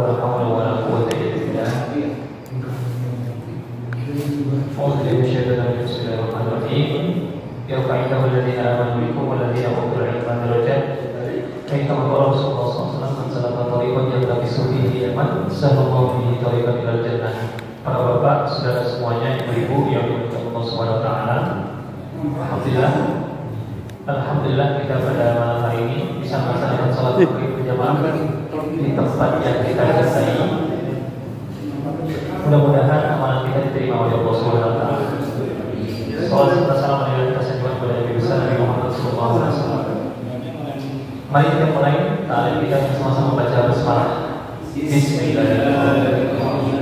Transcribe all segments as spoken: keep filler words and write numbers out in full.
la haula wa la quwwata illa billah. A'udzu billahi minasyaitonir rajim. Yarfa'illahu alladziina aamanu minkum walladziina utul 'ilma darajat. Kaifa qala Rasulullah sallallahu alaihi wasallam man salaka tariqan yaltamisu fihi ilman sahallallahu bihi tariqan ilal jannah. Para bapak, saudara semuanya, ibu-ibu yang dimuliakan Allah Subhanahu wa taala. Alhamdulillah. Alhamdulillah kita pada malam hari ini bisa melaksanakan salat maghrib berjamaah di tempat yang kita cintai. Mudah-mudahan amalan kita diterima oleh Allah Subhanahu wa taala. Salawat serta salam kita sanjungan kepada Nabi besar Nabi Muhammad sallallahu alaihi wasallam. Mari kita mulai ta'lim kita sama-sama baca basmalah. Bismillahirrahmanirrahim.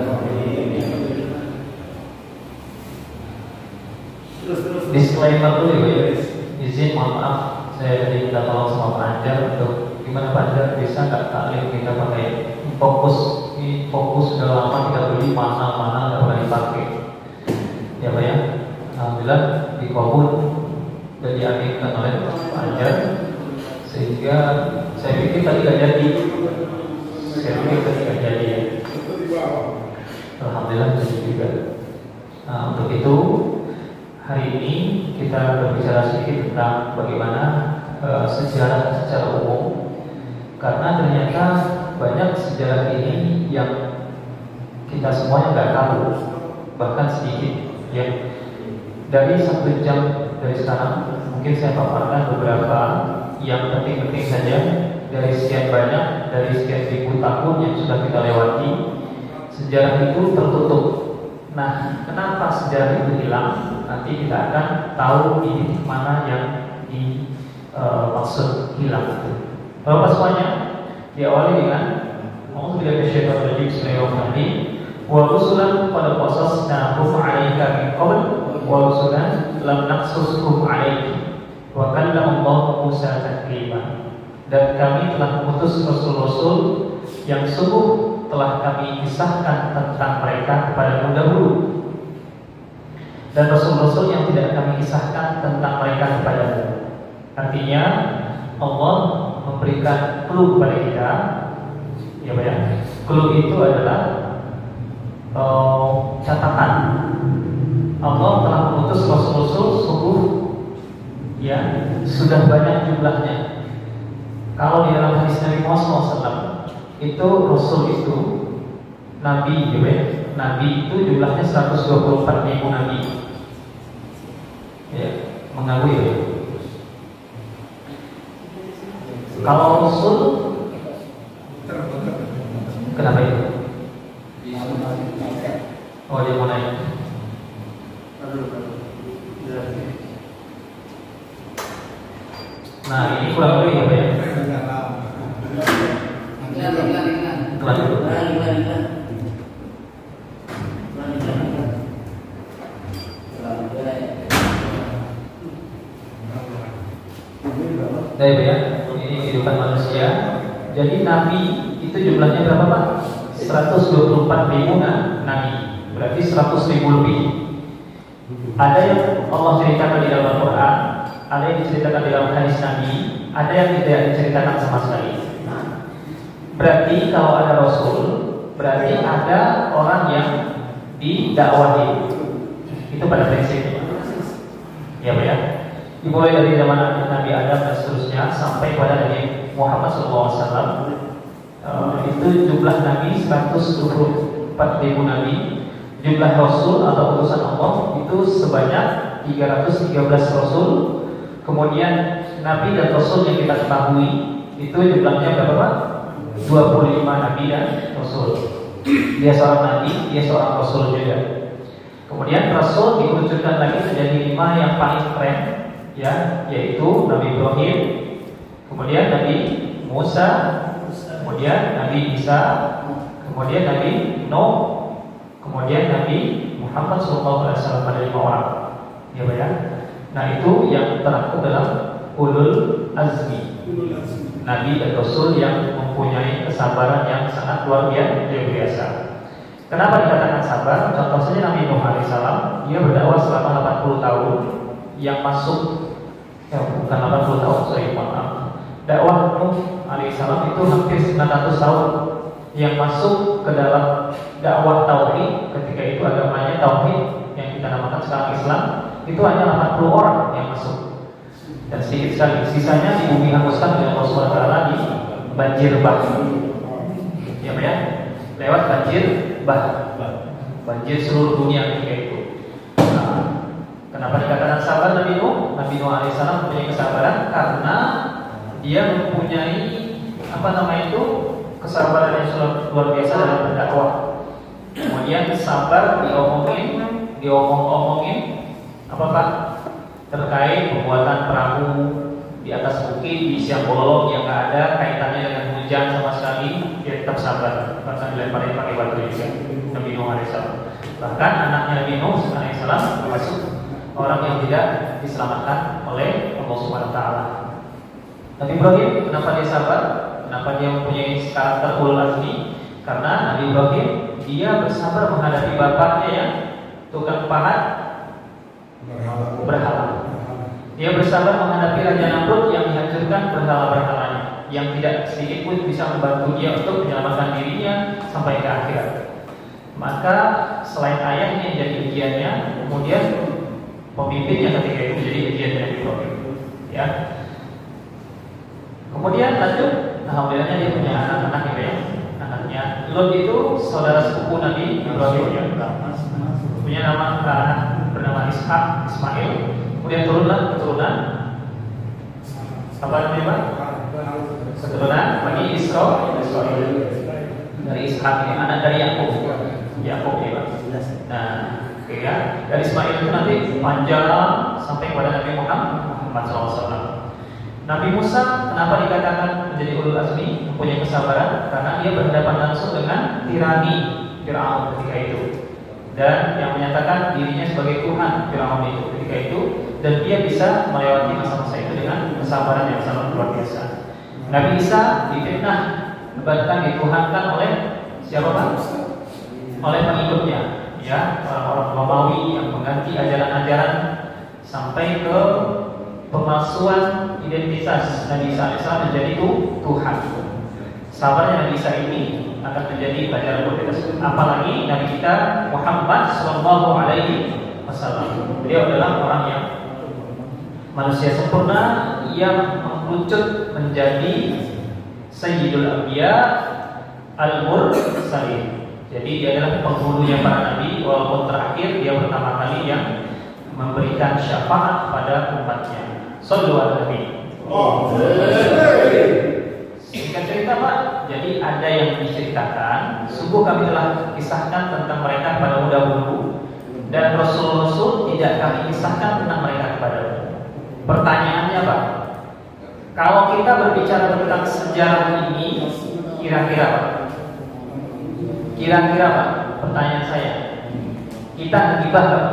Disclaimer dulu ya, izin mohon maaf saya tadi minta tolong sama Pak Anjar untuk gimana Pak Anjar bisa nggak taklim kita pakai fokus ini fokus sudah lama kita beli mana-mana nggak pernah dipakai ya Pak ya. Alhamdulillah dikabul dan diaminkan oleh Pak Anjar sehingga saya pikir tadi nggak jadi saya pikir tadi nggak jadi ya. Alhamdulillah jadi juga. Nah, untuk itu hari ini kita berbicara sedikit tentang bagaimana e, sejarah secara umum, karena ternyata banyak sejarah ini yang kita semuanya nggak tahu, bahkan sedikit ya. Dari satu jam dari sekarang mungkin saya paparkan beberapa yang penting-penting saja dari sekian banyak, dari sekian ribu tahun yang sudah kita lewati. Sejarah itu tertutup. Nah, kenapa sejarah itu hilang? Nanti kita akan tahu di mana yang dimaksud uh, hilang itu. Bapak semuanya, diawali dengan A'udzubillahi minasyaitonir rajim. Bismillahirrahmanirrahim. Wa rusulan qad qasasnahum 'alaika min qabl wa rusulan lam naqsushum 'alaika wa kallama Allah Musa taklima. Dan kami telah mengutus rasul-rasul yang sungguh telah kami kisahkan tentang mereka kepadamu dahulu, dan rasul-rasul yang tidak kami kisahkan tentang mereka kepadamu. Artinya Allah memberikan clue kepada kita, ya Pak ya. Clue itu adalah uh, catatan. Allah telah mengutus rasul-rasul sungguh ya sudah banyak jumlahnya. Kalau di dalam hadis Nabi Muhammad shallallahu alaihi wasallam itu rasul itu nabi, ya, nabi itu jumlahnya seratus dua puluh empat ribu nabi. Ya, mengakui ya. Kalau rasul kenapa itu? Oh, dia mau naik. Nah, ini kurang lebih apa ya? Baik ya, ini kehidupan manusia. Jadi nabi itu jumlahnya berapa Pak? seratus dua puluh empat ribu nabi. Berarti seratus ribu lebih. Ada yang Allah ceritakan di dalam Al-Quran, ada yang diceritakan di dalam hadis Nabi, ada yang tidak diceritakan sama sekali. Berarti kalau ada Rasul, berarti ada orang yang didakwahi. Itu pada prinsipnya. Ya Pak ya. Dimulai dari zaman Nabi Adam dan seterusnya sampai pada Nabi Muhammad shallallahu alaihi wasallam. Uh, itu jumlah Nabi seratus dua puluh empat ribu Nabi. Jumlah Rasul atau utusan Allah itu sebanyak tiga ratus tiga belas Rasul. Kemudian Nabi dan Rasul yang kita ketahui itu jumlahnya berapa Pak? dua puluh lima Nabi dan Rasul. Dia seorang Nabi, dia seorang Rasul juga. Kemudian Rasul dikerucutkan lagi menjadi lima yang paling keren, ya, yaitu Nabi Ibrahim, kemudian Nabi Musa, kemudian Nabi Isa, kemudian Nabi Nuh, kemudian Nabi Muhammad shallallahu alaihi wasallam, pada lima orang, ya Pak ya. Nah itu yang terangkum dalam ulul azmi, Nabi dan Rasul yang mempunyai kesabaran yang sangat luar biasa. Kenapa dikatakan sabar? Contoh saja Nabi Nuh alaihissalam, dia berdakwah selama delapan puluh tahun, yang masuk, ya bukan delapan puluh tahun, sorry maaf. Dakwah Nuh alaihissalam itu hampir sembilan ratus tahun, yang masuk ke dalam dakwah tauhid ketika itu agamanya tauhid yang kita namakan sekarang Islam itu hanya delapan puluh orang yang masuk dan sedikit sekali sisanya di bumi hanguskan oleh Allah subhanahu wa taala di banjir bah ya ya lewat banjir bah banjir seluruh dunia ketika itu. Nah, kenapa dikatakan sabar Nabi Nuh? Nabi Nuh alaihissalam mempunyai kesabaran karena dia mempunyai apa namanya itu kesabaran yang luar biasa dalam berdakwah. Kemudian sabar diomongin, diomong-omongin apa Pak? Terkait pembuatan perahu di atas bukit di siang bolong yang nggak ada kaitannya dengan hujan sama sekali, dia tetap sabar. Bahkan dilemparin pakai batu juga. Nabi Nuh alaihissalam. Bahkan anaknya Nabi Nuh alaihissalam termasuk orang yang tidak diselamatkan oleh Allah subhanahu wa taala. Nabi Ibrahim, kenapa dia sabar? Kenapa dia mempunyai karakter ulul azmi? Karena Nabi Ibrahim dia bersabar menghadapi bapaknya yang tukang pahat berhala. Dia bersabar menghadapi Raja Namrud yang dihancurkan berhala-berhalanya, yang tidak sedikit pun bisa membantu dia untuk menyelamatkan dirinya sampai ke akhirat. Maka selain ayahnya yang jadi ujiannya, kemudian pemimpinnya ketika itu menjadi ujian Nabi Ibrahim. Ya. Kemudian lanjut, alhamdulillahnya dia punya anak-anak gitu ya. Anaknya Lot itu saudara sepupu Nabi Ibrahim ya. Punya nama anak bernama Ishak, Ismail. Kemudian turunlah keturunan apa namanya Pak? Keturunan bagi Israel, Israel dari Ishak ini anak dari Yakub, Yakub ya Pak. Nah, oke ya. Dari Ismail itu nanti panjang sampai kepada Nabi Muhammad shallallahu alaihi wasallam. Nabi Musa kenapa dikatakan menjadi ulul azmi, mempunyai kesabaran? Karena dia berhadapan langsung dengan tirani Fir'aun ketika itu, dan yang menyatakan dirinya sebagai Tuhan Fir'aun itu ketika itu, dan dia bisa melewati masa-masa itu dengan kesabaran yang sangat luar biasa. Nabi Isa difitnah, bahkan dituhankan oleh siapa Pak? Oleh pengikutnya, ya orang-orang Romawi yang mengganti ajaran-ajaran sampai ke pemalsuan identitas Nabi Isa alaihissalam menjadi itu Tuhan. Sabarnya Nabi Isa ini akan menjadi pelajaran buat kita. Apalagi Nabi kita Muhammad Shallallahu Alaihi Wasallam. Beliau adalah orang yang manusia sempurna yang mengerucut menjadi Sayyidul Anbiya Al-Mursalin. Jadi dia adalah penghulunya para nabi, walaupun terakhir dia pertama kali yang memberikan syafaat pada umatnya. Sallu ala Nabi. Singkat cerita Pak, jadi ada yang diceritakan, sungguh kami telah kisahkan tentang mereka pada dahulu, dan Rasul-Rasul tidak kami kisahkan tentang mereka kepadamu. Pertanyaannya Pak, kalau kita berbicara tentang sejarah ini, kira-kira Pak, kira-kira Pak, pertanyaan saya, kita gibah Pak?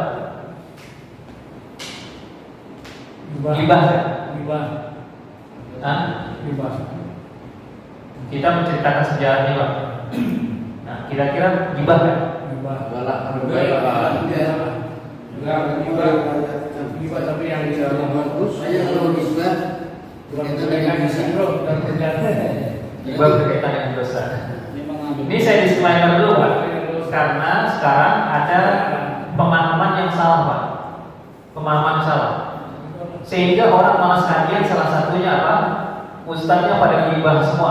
Gibah kan? Gibah. Hah? Gibah. Kita menceritakan sejarahnya Pak. Nah, kira-kira gibah kan? Gibah. Galak, Gibah. Gibah. Gibah tapi yang tidak bagus. Saya kalau gibah Kita dengan sindrom dan perjalanan. Gibah berkaitan dengan dosa. Ini saya disclaimer dulu Pak, karena sekarang ada pemahaman yang salah Pak. Pemahaman yang salah. Sehingga orang malas kajian salah satunya apa? Ustadznya pada gibah semua.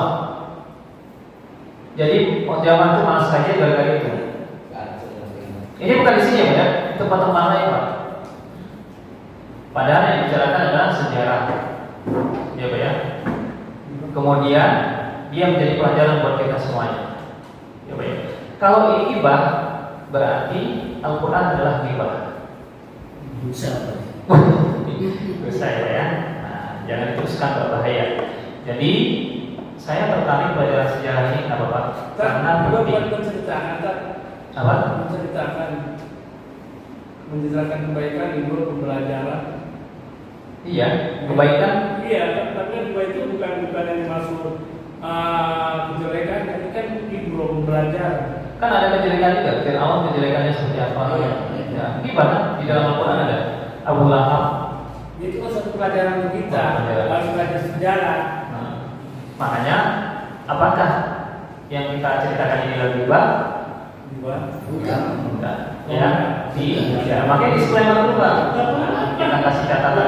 Jadi zaman itu malas kajian gara-gara itu. Ini bukan di sini ya, itu pertemuan lain Pak. Padahal yang dibicarakan adalah sejarah, ya Pak ya. Kemudian dia menjadi pelajaran buat kita semuanya, ya Pak ya. Kalau ini gibah berarti Al-Quran adalah gibah. Bisa. Dosa ya, nah, jangan diteruskan berbahaya. Jadi saya tertarik pelajaran sejarah ini apa Pak? Karena buat menceritakan, apa? Menceritakan, menceritakan kebaikan itu pembelajaran. Iya, kebaikan. Iya, tapi kebaikan itu bukan bukan yang masuk uh, kejelekan, tapi kan ibu belajar. Kan ada kejelekan juga. Fir'aun kejelekannya seperti apa? Ya, ya. Gimana? Di dalam Al-Quran ada Abu Lahab. Itu kan satu pelajaran untuk kita, Oh, harus belajar sejarah. Nah, makanya apakah yang kita ceritakan ini lagi Pak? Dua. Bukan. Bukan. Ya, di ya, makanya disclaimer dulu Pak. Kita kasih catatan.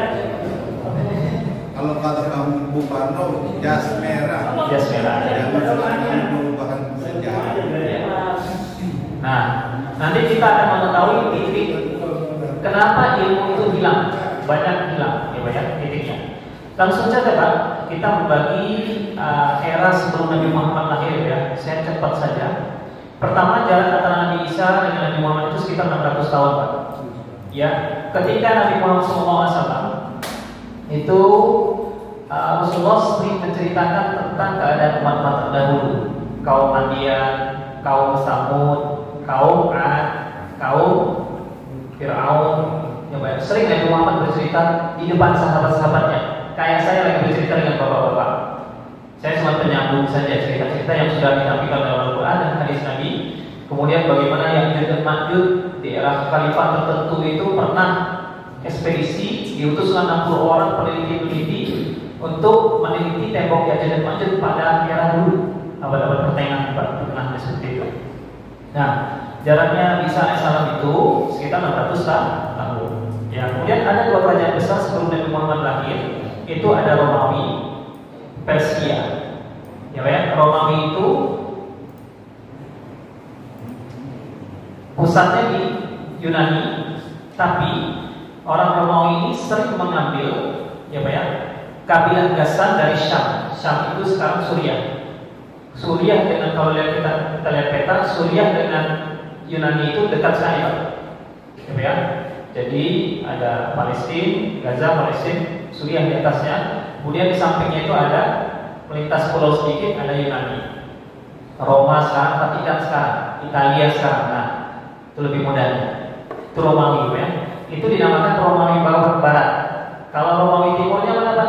Kalau kata kamu Bu Parno, jas merah. Jas merah. Jangan selalu merupakan sejarah. Nah, nanti kita akan mengetahui titik kenapa ilmu itu hilang, banyak hilang, ya banyak titiknya. Langsung saja Pak, kita membagi uh, era sebelum Nabi Muhammad lahir ya. Saya cepat saja. Pertama, jarak antara Nabi Isa dengan Nabi Muhammad itu sekitar enam ratus tahun Pak. Ya, ketika Nabi Muhammad shallallahu alaihi wasallam itu uh, Rasulullah sering menceritakan tentang keadaan umat-umat terdahulu, kaum Madian, kaum Samud, kaum Ad, kaum Fir'aun. Ya banyak. Sering Nabi Muhammad bercerita di depan sahabat-sahabatnya. Kayak saya lagi bercerita dengan bapak-bapak. Saya cuma penyambung saja cerita-cerita yang sudah ditampilkan dalam Al-Quran dan hadis Nabi. Kemudian bagaimana Ya'juj dan Ma'juj di era khalifah tertentu itu pernah ekspedisi, diutuslah enam puluh orang peneliti-peneliti untuk meneliti tembok Ya'juj dan Ma'juj pada era dulu, abad-abad pertengahan, pertengahan seperti itu. Nah, jaraknya Isa alaihissalam itu sekitar enam ratus tahun. Ya, kemudian ada dua kerajaan besar sebelum Nabi Muhammad lahir, itu ada Romawi, Persia. Ya, ya, Romawi itu pusatnya di Yunani, tapi orang Romawi ini sering mengambil, ya, ya, kabilah Ghassan dari Syam. Syam itu sekarang Suriah. Suriah dengan kalau lihat kita, kita lihat peta, Suriah dengan Yunani itu dekat sekali, ya, ya. Jadi ada Palestina, Gaza, Palestina, Suriah di atasnya. Kemudian di sampingnya itu ada melintas pulau sedikit, ada Yunani, Roma sekarang, Vatikan sekarang, Italia sekarang. Nah, itu lebih mudahnya. Itu Romawi, ya. Itu dinamakan Romawi Barat. Kalau Romawi Timurnya mana Pak?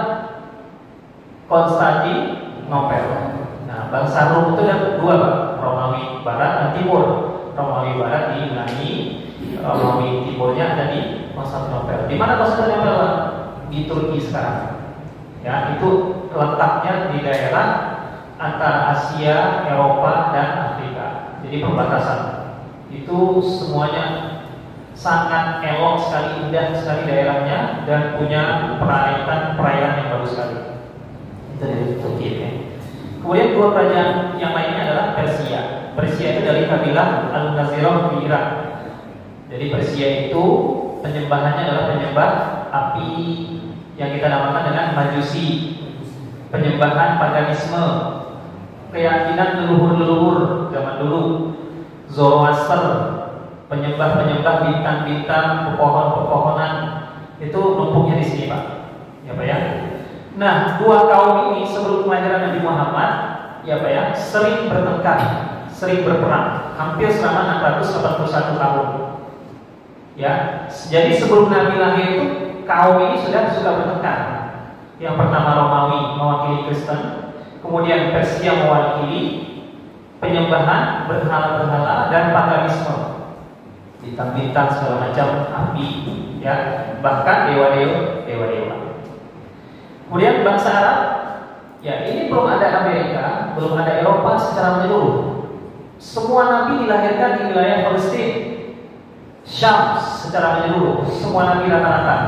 Konstantinopel. Nah, bangsa Rom itu ada dua Pak, Romawi Barat dan Timur. Romawi Barat di Yunani, Romawi Timurnya ada di Konstantinopel. Di mana Konstantinopel Pak? Di Turki sekarang. Ya, itu letaknya di daerah antara Asia, Eropa, dan Afrika. Jadi perbatasan. Itu semuanya sangat elok sekali, indah sekali daerahnya dan punya perairan perairan yang bagus sekali. Itu dari Turki. Ya. Kemudian dua kerajaan yang lainnya adalah Persia. Persia itu dari kabilah Al-Nazirah di Irak. Jadi Persia itu penyembahannya adalah penyembah api yang kita namakan dengan Majusi, penyembahan paganisme, keyakinan leluhur-leluhur zaman dulu, Zoroaster, penyembah-penyembah bintang-bintang, pepohon-pepohonan, itu numpuknya di sini Pak. Ya Pak ya. Nah, dua kaum ini sebelum kelahiran Nabi Muhammad, ya Pak ya, sering bertengkar, sering berperang, hampir selama enam ratus delapan puluh satu tahun. Ya, jadi sebelum Nabi lahir itu kaum ini sudah suka bertengkar. Yang pertama Romawi mewakili Kristen, kemudian Persia mewakili penyembahan berhala-berhala dan paganisme, bintang-bintang segala macam api, ya, bahkan dewa-dewa, dewa-dewa. Kemudian bangsa Arab, ya ini belum ada Amerika, belum ada Eropa secara menyeluruh. Semua nabi dilahirkan di wilayah Palestina, Syam secara menyeluruh, semua nabi rata-rata.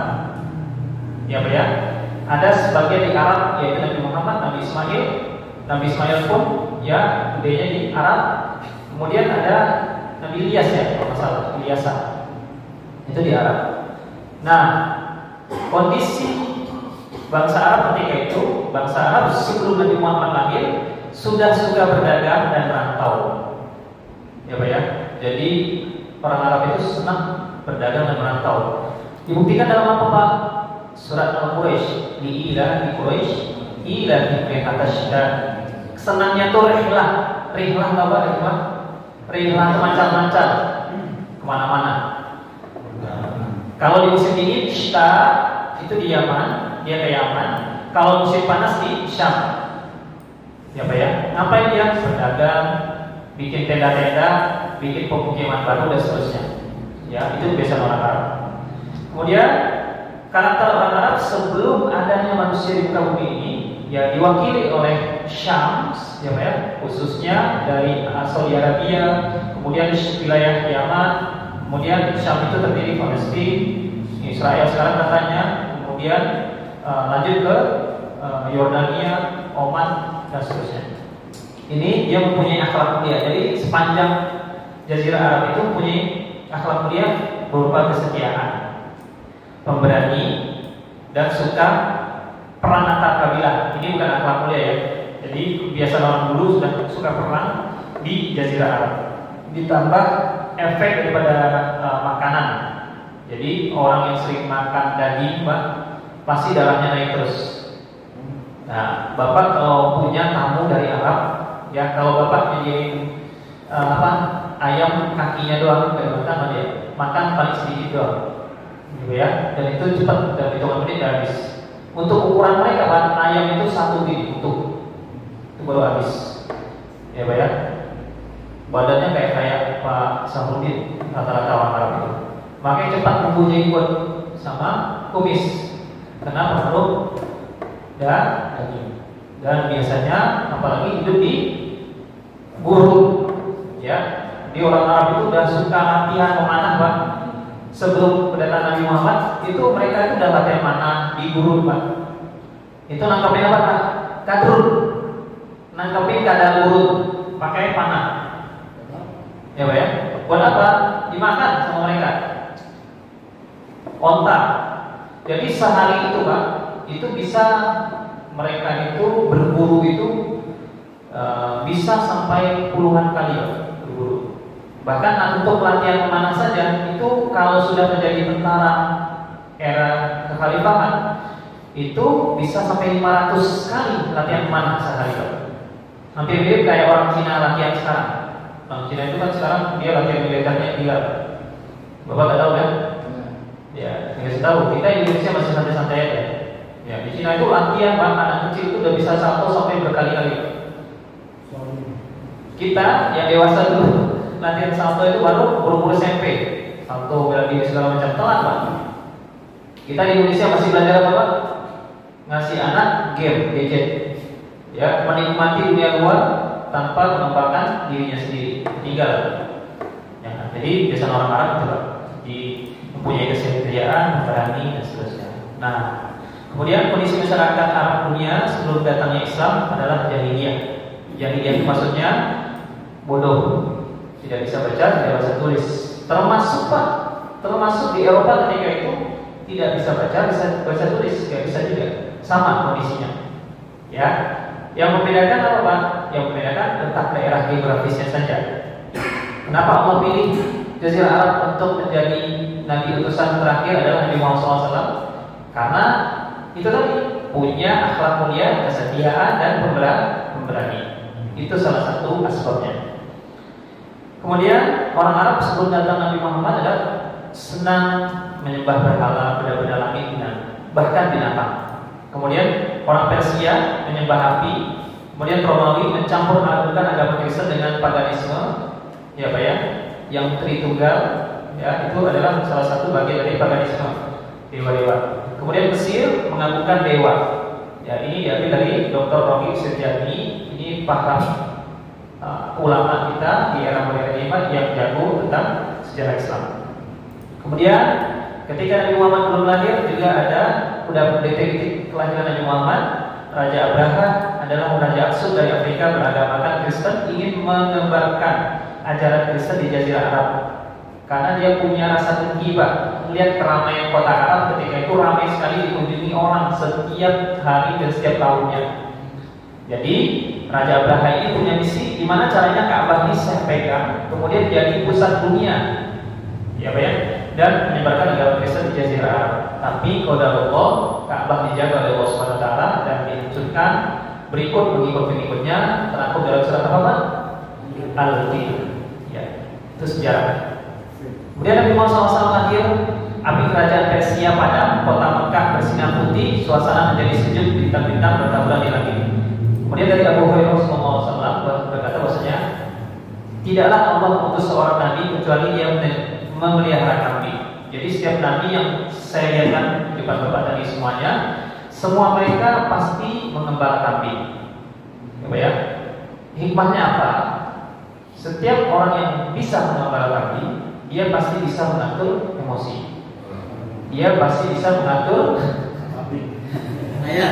Ya Pak ya. Ada sebagian di Arab yaitu Nabi Muhammad, Nabi Ismail. Nabi Ismail pun ya gedenya di Arab. Kemudian ada Nabi Ilyas ya, kalau masalah Ilyasa. Itu di Arab. Nah, kondisi bangsa Arab ketika itu, bangsa Arab sebelum Nabi Muhammad lahir sudah suka berdagang dan merantau. Ya Pak ya. Jadi orang Arab itu senang berdagang dan merantau. Dibuktikan dalam apa Pak? Surat Al-Quraisy, di ila di Quraisy, ila di Qatasydan. Senangnya tuh rihlah, rihlah apa rihlah? Rihlah kemancar-mancar kemana-mana. Kalau di musim dingin, Syita itu di Yaman, dia ke Yaman. Kalau musim panas di Syam. Ya Pak ya. Ngapain dia? Berdagang, bikin tenda-tenda, bikin pemukiman baru dan seterusnya. Ya, itu biasa orang Arab. Kemudian karakter orang Arab sebelum adanya manusia di muka bumi ini, ya diwakili oleh Syam, ya Pak ya, khususnya dari Saudi Arabia, kemudian wilayah Yaman, kemudian Syam itu terdiri Palestina, Israel sekarang katanya, kemudian uh, lanjut ke uh, Yordania, Oman dan seterusnya. Ini dia mempunyai akhlak mulia. Jadi sepanjang Jazirah Arab itu mempunyai akhlak mulia berupa kesetiaan, pemberani, dan suka perang antar kabilah. Ini bukan akhlak mulia ya. Jadi biasa orang dulu sudah suka perang di Jazirah Arab. Ditambah efek daripada uh, makanan. Jadi orang yang sering makan daging, Pak, pasti darahnya naik terus. Nah, Bapak kalau punya tamu dari Arab, ya kalau Bapak nyediain uh, apa ayam kakinya doang, nggak dimakan dia, makan paling sedikit doang, gitu ya. Dan itu cepat, dalam hitungan menit udah habis. Untuk ukuran mereka, Pak, ayam itu satu biji utuh, itu baru habis, ya Pak ya. Badannya kayak kayak Pak Sahudin, rata-rata orang Arab itu. Makanya cepat mempunyai kuat sama kumis, karena perlu dan daging. Dan biasanya apalagi hidup di gurun, ya. Di orang Arab itu udah suka latihan memanah, Pak. Sebelum kedatangan Nabi Muhammad itu mereka itu udah latihan manah di gurun, Pak. Itu nangkapin apa, Pak? Kadrun, nangkapin kadal gurun, pakai panah. Ya, Pak ya. Buat apa? Dimakan sama mereka. Onta. Jadi sehari itu, Pak, itu bisa mereka itu berburu itu uh, bisa sampai puluhan kali berburu. Bahkan untuk latihan memanah saja itu kalau sudah menjadi tentara era kekhalifahan itu bisa sampai lima ratus kali latihan memanah sehari. Hampir mirip kayak orang Cina latihan sekarang. Orang Cina itu kan sekarang dia latihan militernya gila. Bapak nggak tahu kan? Ya, nggak tahu. Kita Indonesia masih santai-santai aja. Ya, di Cina itu latihan bahkan anak kecil itu udah bisa salto sampai berkali-kali. Kita yang dewasa dulu latihan salto itu baru umur S M P. Salto bela diri segala macam telat, Pak. Kita di Indonesia masih belajar apa, Pak? Ngasih anak game, gadget. Ya, menikmati dunia luar tanpa mengembangkan dirinya sendiri. Tinggal. Ya, jadi biasanya orang Arab itu, Pak, di mempunyai kesetiaan, berani dan seterusnya. Nah, kemudian kondisi masyarakat Arab dunia sebelum datangnya Islam adalah jahiliyah. Jahiliyah itu maksudnya bodoh, tidak bisa baca, tidak bisa tulis. Termasuk Pak, termasuk di Eropa ketika itu tidak bisa baca, bisa baca tulis, tidak bisa juga. Sama kondisinya. Ya, yang membedakan apa, Pak? Yang membedakan letak daerah geografisnya saja. Kenapa Allah pilih Jazirah Arab untuk menjadi Nabi utusan terakhir adalah Nabi Muhammad shallallahu alaihi wasallam? Karena itu tadi punya akhlak mulia, kesetiaan dan pemberani. Itu salah satu asbabnya. Kemudian orang Arab sebelum datang Nabi Muhammad adalah senang menyembah berhala, benda-benda langit dan bahkan binatang. Kemudian orang Persia menyembah api. Kemudian Romawi mencampur adukan agama Kristen dengan paganisme, ya Pak ya, yang Tritunggal, ya itu adalah salah satu bagian dari paganisme, dewa-dewa. Kemudian Mesir mengagungkan dewa. Ya ini diambil dari doktor Romi Setiani. Ini paham uh, ulama kita di era modern ini yang jago tentang sejarah Islam. Kemudian ketika Nabi Muhammad belum lahir juga ada udah detektif kelahiran Nabi Muhammad. Raja Abraha adalah raja Aksum dari Afrika beragamakan Kristen, ingin mengembangkan ajaran Kristen di Jazirah Arab. Karena dia punya rasa dengki, Pak. Lihat keramaian kota Arab ketika itu ramai sekali dikunjungi orang setiap hari dan setiap tahunnya. Jadi Raja Abraha ini punya misi gimana caranya Ka'bah ini saya pegang, kemudian jadi pusat dunia, ya Pak ya, dan menyebarkan agama Kristen di Jazirah Arab. Tapi qadarullah Ka'bah dijaga oleh Allah Subhanahu wa taala dan dihancurkan berikut pengikut-pengikutnya terangkum dalam surat apa, Pak? Al-Fil. Ya, itu sejarah. Kemudian Nabi Muhammad shallallahu alaihi wasallam lahir, api kerajaan Persia padam, kota Mekah bersinar putih, suasana menjadi sejuk, bintang-bintang bertaburan di langit. Kemudian dari Abu Hurairah sallallahu alaihi wasallam berkata bahwasanya tidaklah Allah mengutus seorang nabi kecuali dia memelihara kambing. Jadi setiap nabi yang saya lihatkan di depan Bapak tadi semuanya semua mereka pasti mengembala kambing. Ya, hikmahnya apa? Setiap orang yang bisa mengembala kambing, dia pasti bisa mengatur emosi. Dia pasti bisa mengatur ya.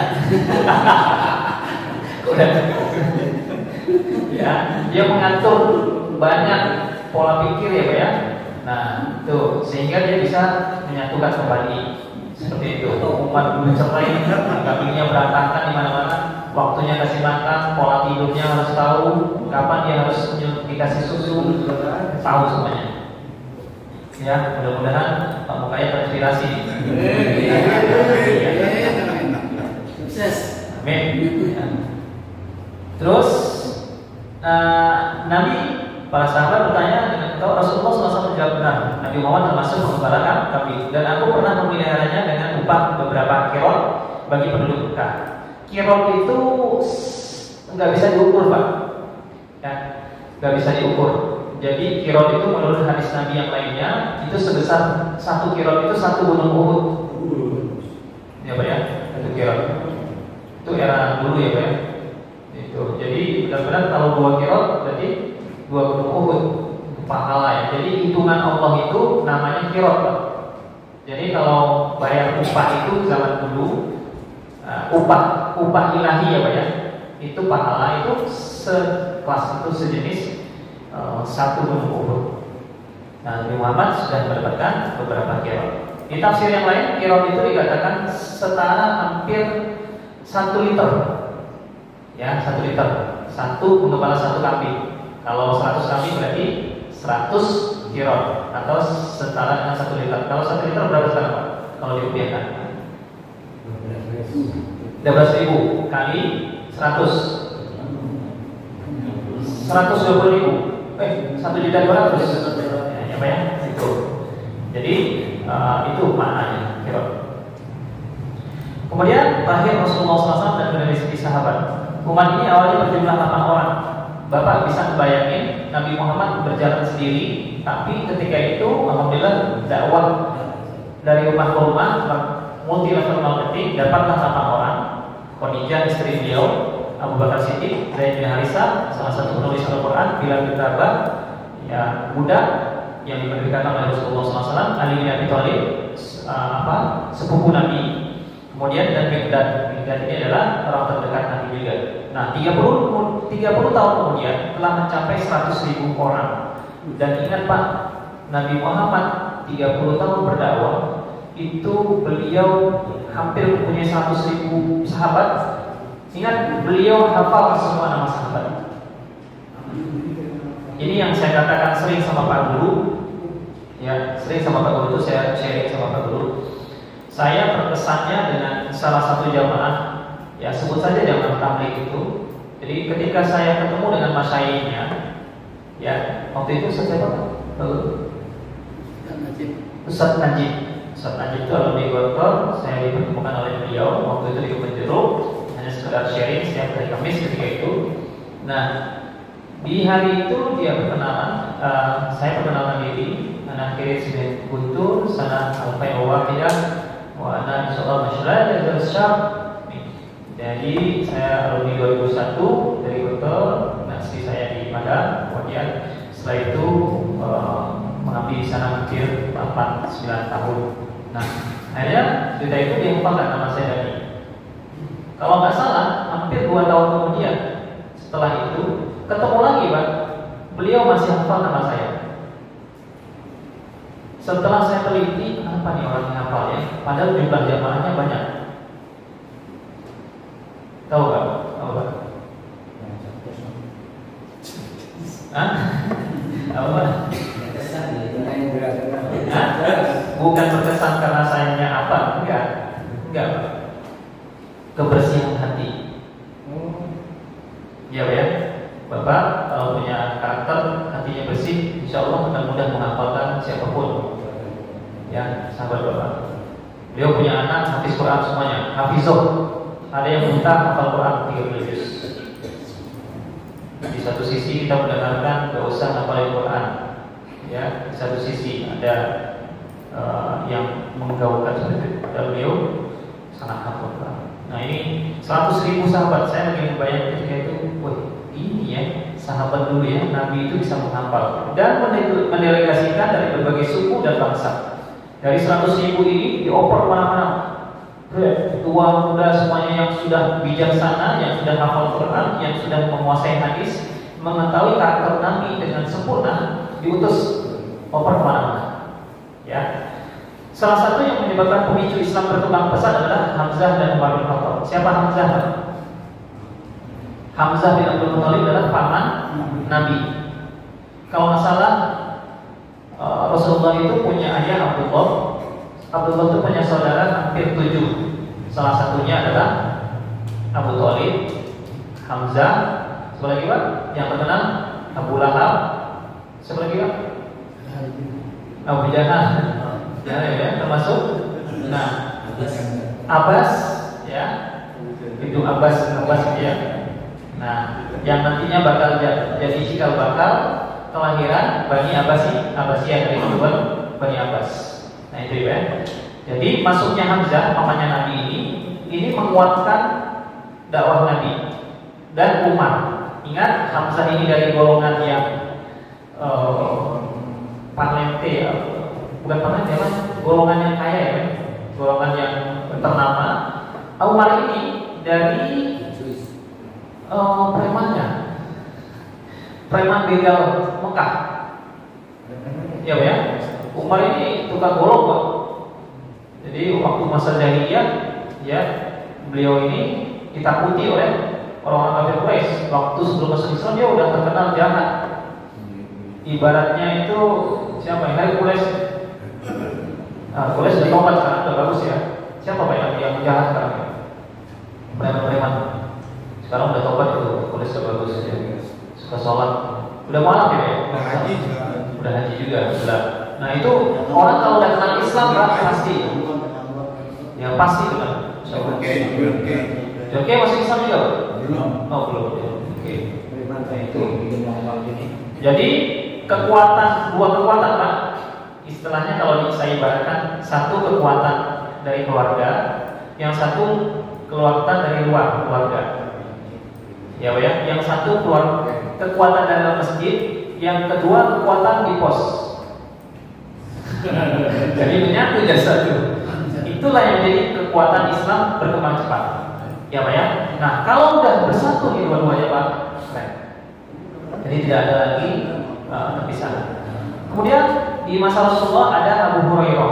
Ya, dia mengatur banyak pola pikir ya, Pak ya. Nah, itu sehingga dia bisa menyatukan kembali seperti itu. Umat bercerai, kambingnya berantakan di mana-mana, waktunya kasih makan, pola tidurnya harus tahu, kapan dia harus dikasih susu, tahu semuanya. Ya, mudah-mudahan Pak Mukaya terinspirasi. Sukses. Amin. Terus uh, Nabi, para sahabat bertanya dengan kalau Rasulullah shallallahu alaihi wasallam menjawab benar, Nabi Muhammad termasuk mengembala kambing dan aku pernah memeliharanya dengan upah beberapa kirot bagi penduduk Mekah. Kirot itu nggak bisa diukur, Pak. Ya, nggak bisa diukur. Jadi kirot itu menurut hadis Nabi yang lainnya itu sebesar satu kirot itu satu gunung Uhud. Ya, Pak ya, satu kirot. Itu era dulu ya, Pak ya. Itu. Jadi benar-benar kalau dua kirot berarti dua gunung Uhud pahala ya. Jadi hitungan Allah itu namanya kirot, Pak. Jadi kalau bayar upah itu zaman dulu uh, upah upah ilahi ya, Pak ya. Itu pahala itu sekelas itu sejenis uh, satu gunung Uhud. Nah, Nabi Muhammad sudah mendapatkan beberapa kirot. Di tafsir yang lain kirot itu dikatakan setara hampir satu liter. Ya, satu liter. Satu menggembala satu kambing. Kalau seratus kambing berarti seratus kirot atau setara dengan satu liter. Kalau satu liter berapa sekarang, Pak? Kalau dirupiahkan? dua belas ribu kali seratus. seratus dua puluh ribu. Eh, satu juta dua ratus. Ya, Pak ya? Itu. Jadi uh, itu maknanya kirot. Kemudian lahir Rasulullah shallallahu alaihi wasallam dan generasi sahabat. Umat ini awalnya berjumlah delapan orang. Bapak bisa membayangin Nabi Muhammad berjalan sendiri, tapi ketika itu alhamdulillah dakwah dari rumah ke rumah multi level marketing dapatlah delapan orang. Khadijah istri beliau, Abu Bakar Siddiq, Zaid bin Harisah, salah satu penulis Al-Quran, Bilal bin Rabah, ya budak yang dimerdekakan oleh Rasulullah shallallahu alaihi wasallam, Ali bin Abi Thalib, uh, apa sepupu Nabi. Kemudian dan Miqdad, Miqdad ini adalah orang terdekat Nabi juga. Nah, tiga puluh tahun kemudian telah mencapai seratus ribu orang. Dan ingat Pak, Nabi Muhammad tiga puluh tahun berdakwah, itu beliau hampir mempunyai seratus ribu sahabat. Ingat, beliau hafal semua nama sahabat. Ini yang saya katakan sering sama Pak Guru. Ya, sering sama Pak Guru itu saya sharing sama Pak Guru. Saya berkesannya dengan salah satu jamaah, ya sebut saja jamaah tabligh itu. Jadi ketika saya ketemu dengan masyayihnya, ya waktu itu Ustaz siapa? Ustaz Najib. Ustaz Najib itu alumni Gontor. Saya dipertemukan oleh beliau waktu itu di Kebun Jeruk, hanya sekedar sharing setiap hari Kamis ketika itu. Nah, di hari itu dia perkenalan, uh, saya perkenalan diri, anak kiri sini Guntur, sana Alfai Wahidah. Wah, nah insyaallah masyarakat dari Syam. Jadi saya alumni dua ribu satu dari Gontor, nasi saya di Padang. Kemudian setelah itu uh, mengabdi di sana hampir delapan sembilan tahun. Nah, akhirnya cerita itu dihafalkan nama saya tadi. Kalau nggak salah, hampir dua tahun kemudian setelah itu ketemu lagi, Pak. Beliau masih hafal nama saya. Setelah saya teliti, apa nih orang yang hafalnya? Padahal jumlah jamaahnya banyak. Tahu nggak? Tahu nggak? Hah? Tahu nggak? Hah? Bukan berkesan karena sayangnya apa? Enggak, enggak. Kebersihan hati. Ya, ya. Bapak kalau punya karakter hatinya bersih, insya Allah akan mudah menghafalkan siapapun. Ya, sahabat Bapak. Beliau punya anak hafiz Quran semuanya, hafizoh. Ada yang minta hafal Quran tiga puluh juz. Di satu sisi kita mendengarkan gak usah hafalin Quran. Ya, di satu sisi ada uh, yang menggaulkan seperti itu. Dan beliau sangat hafal Quran. Nah ini seratus ribu sahabat, saya lagi membayangkan ketika itu, wah ini ya sahabat dulu ya, Nabi itu bisa menghafal dan mendelegasikan dari berbagai suku dan bangsa. Dari seratus ribu ini dioper mana-mana, tua muda semuanya yang sudah bijaksana, yang sudah hafal Quran, yang sudah menguasai hadis, mengetahui karakter Nabi dengan sempurna, diutus oper kemana-mana. Ya, salah satu yang menyebabkan pemicu Islam berkembang pesat adalah Hamzah dan Umar bin Khattab. Siapa Hamzah? Hamzah bin Abdul Muthalib adalah paman Nabi. Kalau nggak salah Rasulullah itu punya ayah Abdullah. Abdullah itu punya saudara hampir tujuh. Salah satunya adalah Abu Thalib, Hamzah, siapa lagi Pak? Yang terkenal Abu Lahab, siapa lagi Pak? Abu Jahal, ya, ya, termasuk. Nah, Abbas, ya, itu Abbas, Abbas ya. Nah, yang nantinya bakal jadi cikal bakal kelahiran Bani Abbasi, Abbasiyah dari keturunan Bani Abbas. Nah itu ya. Jadi masuknya Hamzah, pamannya Nabi ini, ini menguatkan dakwah Nabi dan Umar. Ingat Hamzah ini dari golongan yang uh, parlente ya, bukan parlente ya, golongan yang kaya ya, golongan yang ternama. Umar ini dari uh, premannya, preman begal Mekah. Ya ya, Umar ini tukang golok Pak. Jadi waktu masa jahiliyah, ya beliau ini ditakuti oleh orang-orang kafir Quraisy. Waktu sebelum masuk Islam dia udah terkenal jahat. Ibaratnya itu siapa yang Quraisy? Nah, Quraisy sudah tobat sekarang, sudah bagus ya. Siapa Pak yang yang jahat sekarang? Preman-preman. Sekarang udah tobat itu, Quraisy sudah bagus ya. Suka sholat, udah malam ya? Udah haji juga. Udah haji juga, sudah. Nah itu orang kalau udah kenal Islam kan pasti, ya pasti itu kan. Oke, oke. Oke masuk Islam juga? Belum. Oh belum. Oke. Nah itu. Jadi kekuatan, dua kekuatan Pak. Istilahnya kalau saya ibaratkan satu kekuatan dari keluarga, yang satu kekuatan dari luar keluarga. Ya Pak ya. Yang satu keluar kekuatan dalam masjid, yang kedua kekuatan di pos. Jadi menyatu jadi satu. Itulah yang jadi kekuatan Islam berkembang cepat. Ya Pak ya. Nah kalau udah bersatu ini dua-duanya Pak, keren. Jadi tidak ada lagi uh, terpisah. Kemudian di masa Rasulullah ada Abu Hurairah.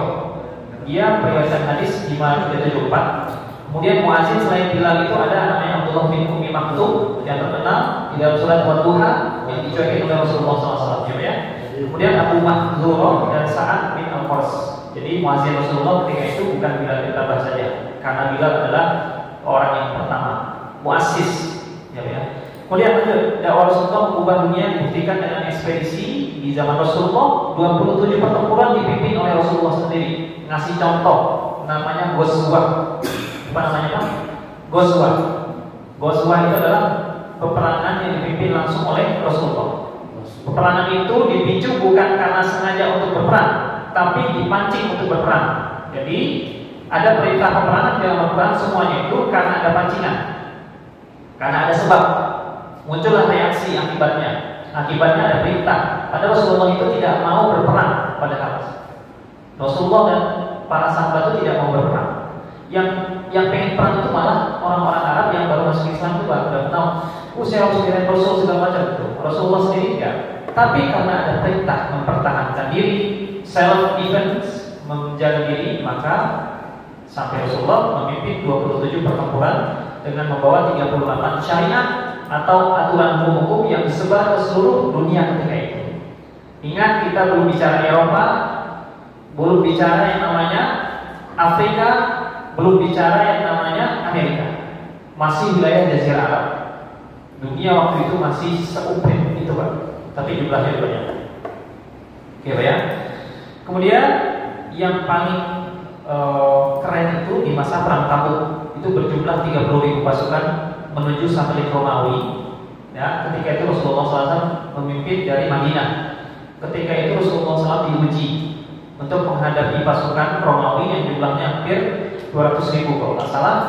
Dia meriwayatkan hadis di mana tiga tujuh empat. Kemudian muadzin selain Bilal itu ada namanya Abdullah bin Umi Maktum yang terkenal di dalam surat Wadduha yang dicuekin oleh Rasulullah shallallahu alaihi wasallam ya. Kemudian Abu Mahdzurah dan Sa'ad bin Al-Qurs. Jadi muadzin Rasulullah ketika itu bukan Bilal bin Rabah saja, karena Bilal adalah orang yang pertama, muassis ya, ya. Kemudian lanjut, dakwah Rasulullah mengubah dunia dibuktikan dengan ekspedisi di zaman Rasulullah. Dua puluh tujuh pertempuran dipimpin oleh Rasulullah sendiri. Ngasih contoh, namanya Ghazwah. Apa namanya Pak? Ghazwah. Ghazwah itu adalah peperangan yang dipimpin langsung oleh Rasulullah. Peperangan itu dipicu bukan karena sengaja untuk berperang, tapi dipancing untuk berperang. Jadi ada perintah peperangan dalam berperang semuanya itu karena ada pancingan, karena ada sebab. Muncullah reaksi akibatnya. Akibatnya ada perintah. Padahal Rasulullah itu tidak mau berperang padahal. Rasulullah dan para sahabat itu tidak mau berperang. Yang yang pengen perang itu malah orang-orang Arab yang baru masuk Islam itu baru tahu. Oh saya harus kirim Rasul segala macam itu. Rasulullah sendiri tidak. Tapi karena ada perintah mempertahankan diri, self defense, menjaga diri, maka sampai Rasulullah memimpin dua puluh tujuh pertempuran dengan membawa tiga puluh delapan syariat atau aturan hukum yang disebar ke seluruh dunia ketika itu. Ingat, kita belum bicara Eropa, belum bicara yang namanya Afrika, belum bicara yang namanya Amerika. Masih wilayah Jazirah Arab. Dunia waktu itu masih seumpit itu Pak, tapi jumlahnya banyak. Oke Pak ya. Kemudian yang paling uh, keren itu di masa perang Tabuk itu berjumlah tiga puluh ribu pasukan menuju satelit Romawi. Ya, ketika itu Rasulullah shallallahu alaihi wasallam memimpin dari Madinah. Ketika itu Rasulullah shallallahu alaihi wasallam diuji untuk menghadapi pasukan Romawi yang jumlahnya hampir dua ratus ribu kalau nggak salah.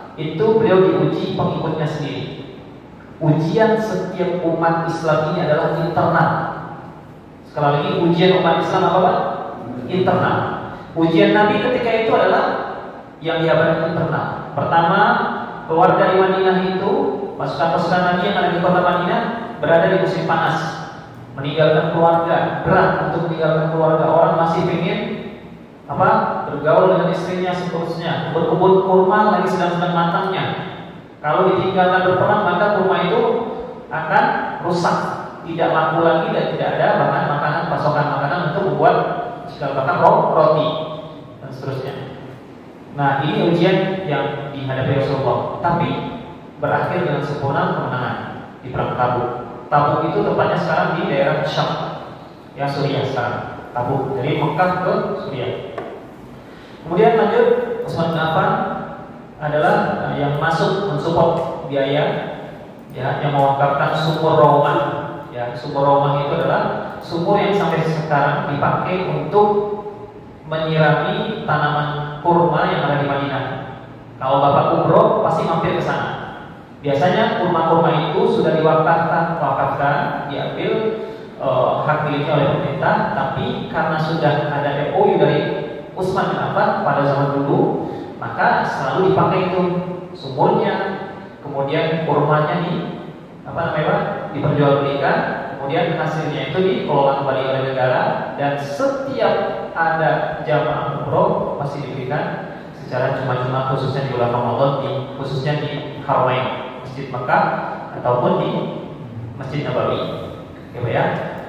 itu beliau diuji pengikutnya sendiri. Ujian setiap umat Islam ini adalah internal. Sekali lagi, ujian umat Islam apa Pak? Internal. Ujian Nabi ketika itu adalah yang diabadikan internal. Pertama, keluarga di Madinah itu, pasukan-pasukan Nabi yang ada di kota Madinah berada di musim panas, meninggalkan keluarga, berat untuk meninggalkan keluarga. Orang masih ingin apa? Bergaul dengan istrinya seterusnya. Kebun-kebun kurma lagi sedang-sedang matangnya. Kalau ditinggalkan berperang, maka kurma itu akan rusak, tidak laku lagi dan tidak ada bahkan makanan, pasokan makanan untuk membuat cikal bakal roti dan seterusnya. Nah, ini ujian yang dihadapi Rasulullah, tapi berakhir dengan sempurna kemenangan di perang Tabuk. Tabuk itu tepatnya sekarang di daerah Syam, ya Suriah sekarang. Tabuk dari Mekah ke Suriah. Kemudian lanjut, Utsman bin Affan adalah yang masuk mensupport biaya, ya, yang mewakafkan sumur Raumah. Ya, sumur Raumah itu adalah sumur yang sampai sekarang dipakai untuk menyirami tanaman kurma yang ada di Madinah. Kalau Bapak umroh pasti mampir ke sana. Biasanya kurma-kurma itu sudah diwakafkan, wakafkan, diambil uh, hak miliknya oleh pemerintah, tapi karena sudah ada M O U dari Utsman bin Affan pada zaman dulu, maka selalu dipakai itu sumurnya, kemudian kurmanya nih apa namanya Pak, diperjualbelikan, kemudian hasilnya itu dikelola kembali oleh negara, dan setiap ada jamaah umroh pasti diberikan secara cuma-cuma, khususnya di bulan Ramadan, di, khususnya di Haramain, Masjid Mekah ataupun di Masjid Nabawi, ya Pak ya.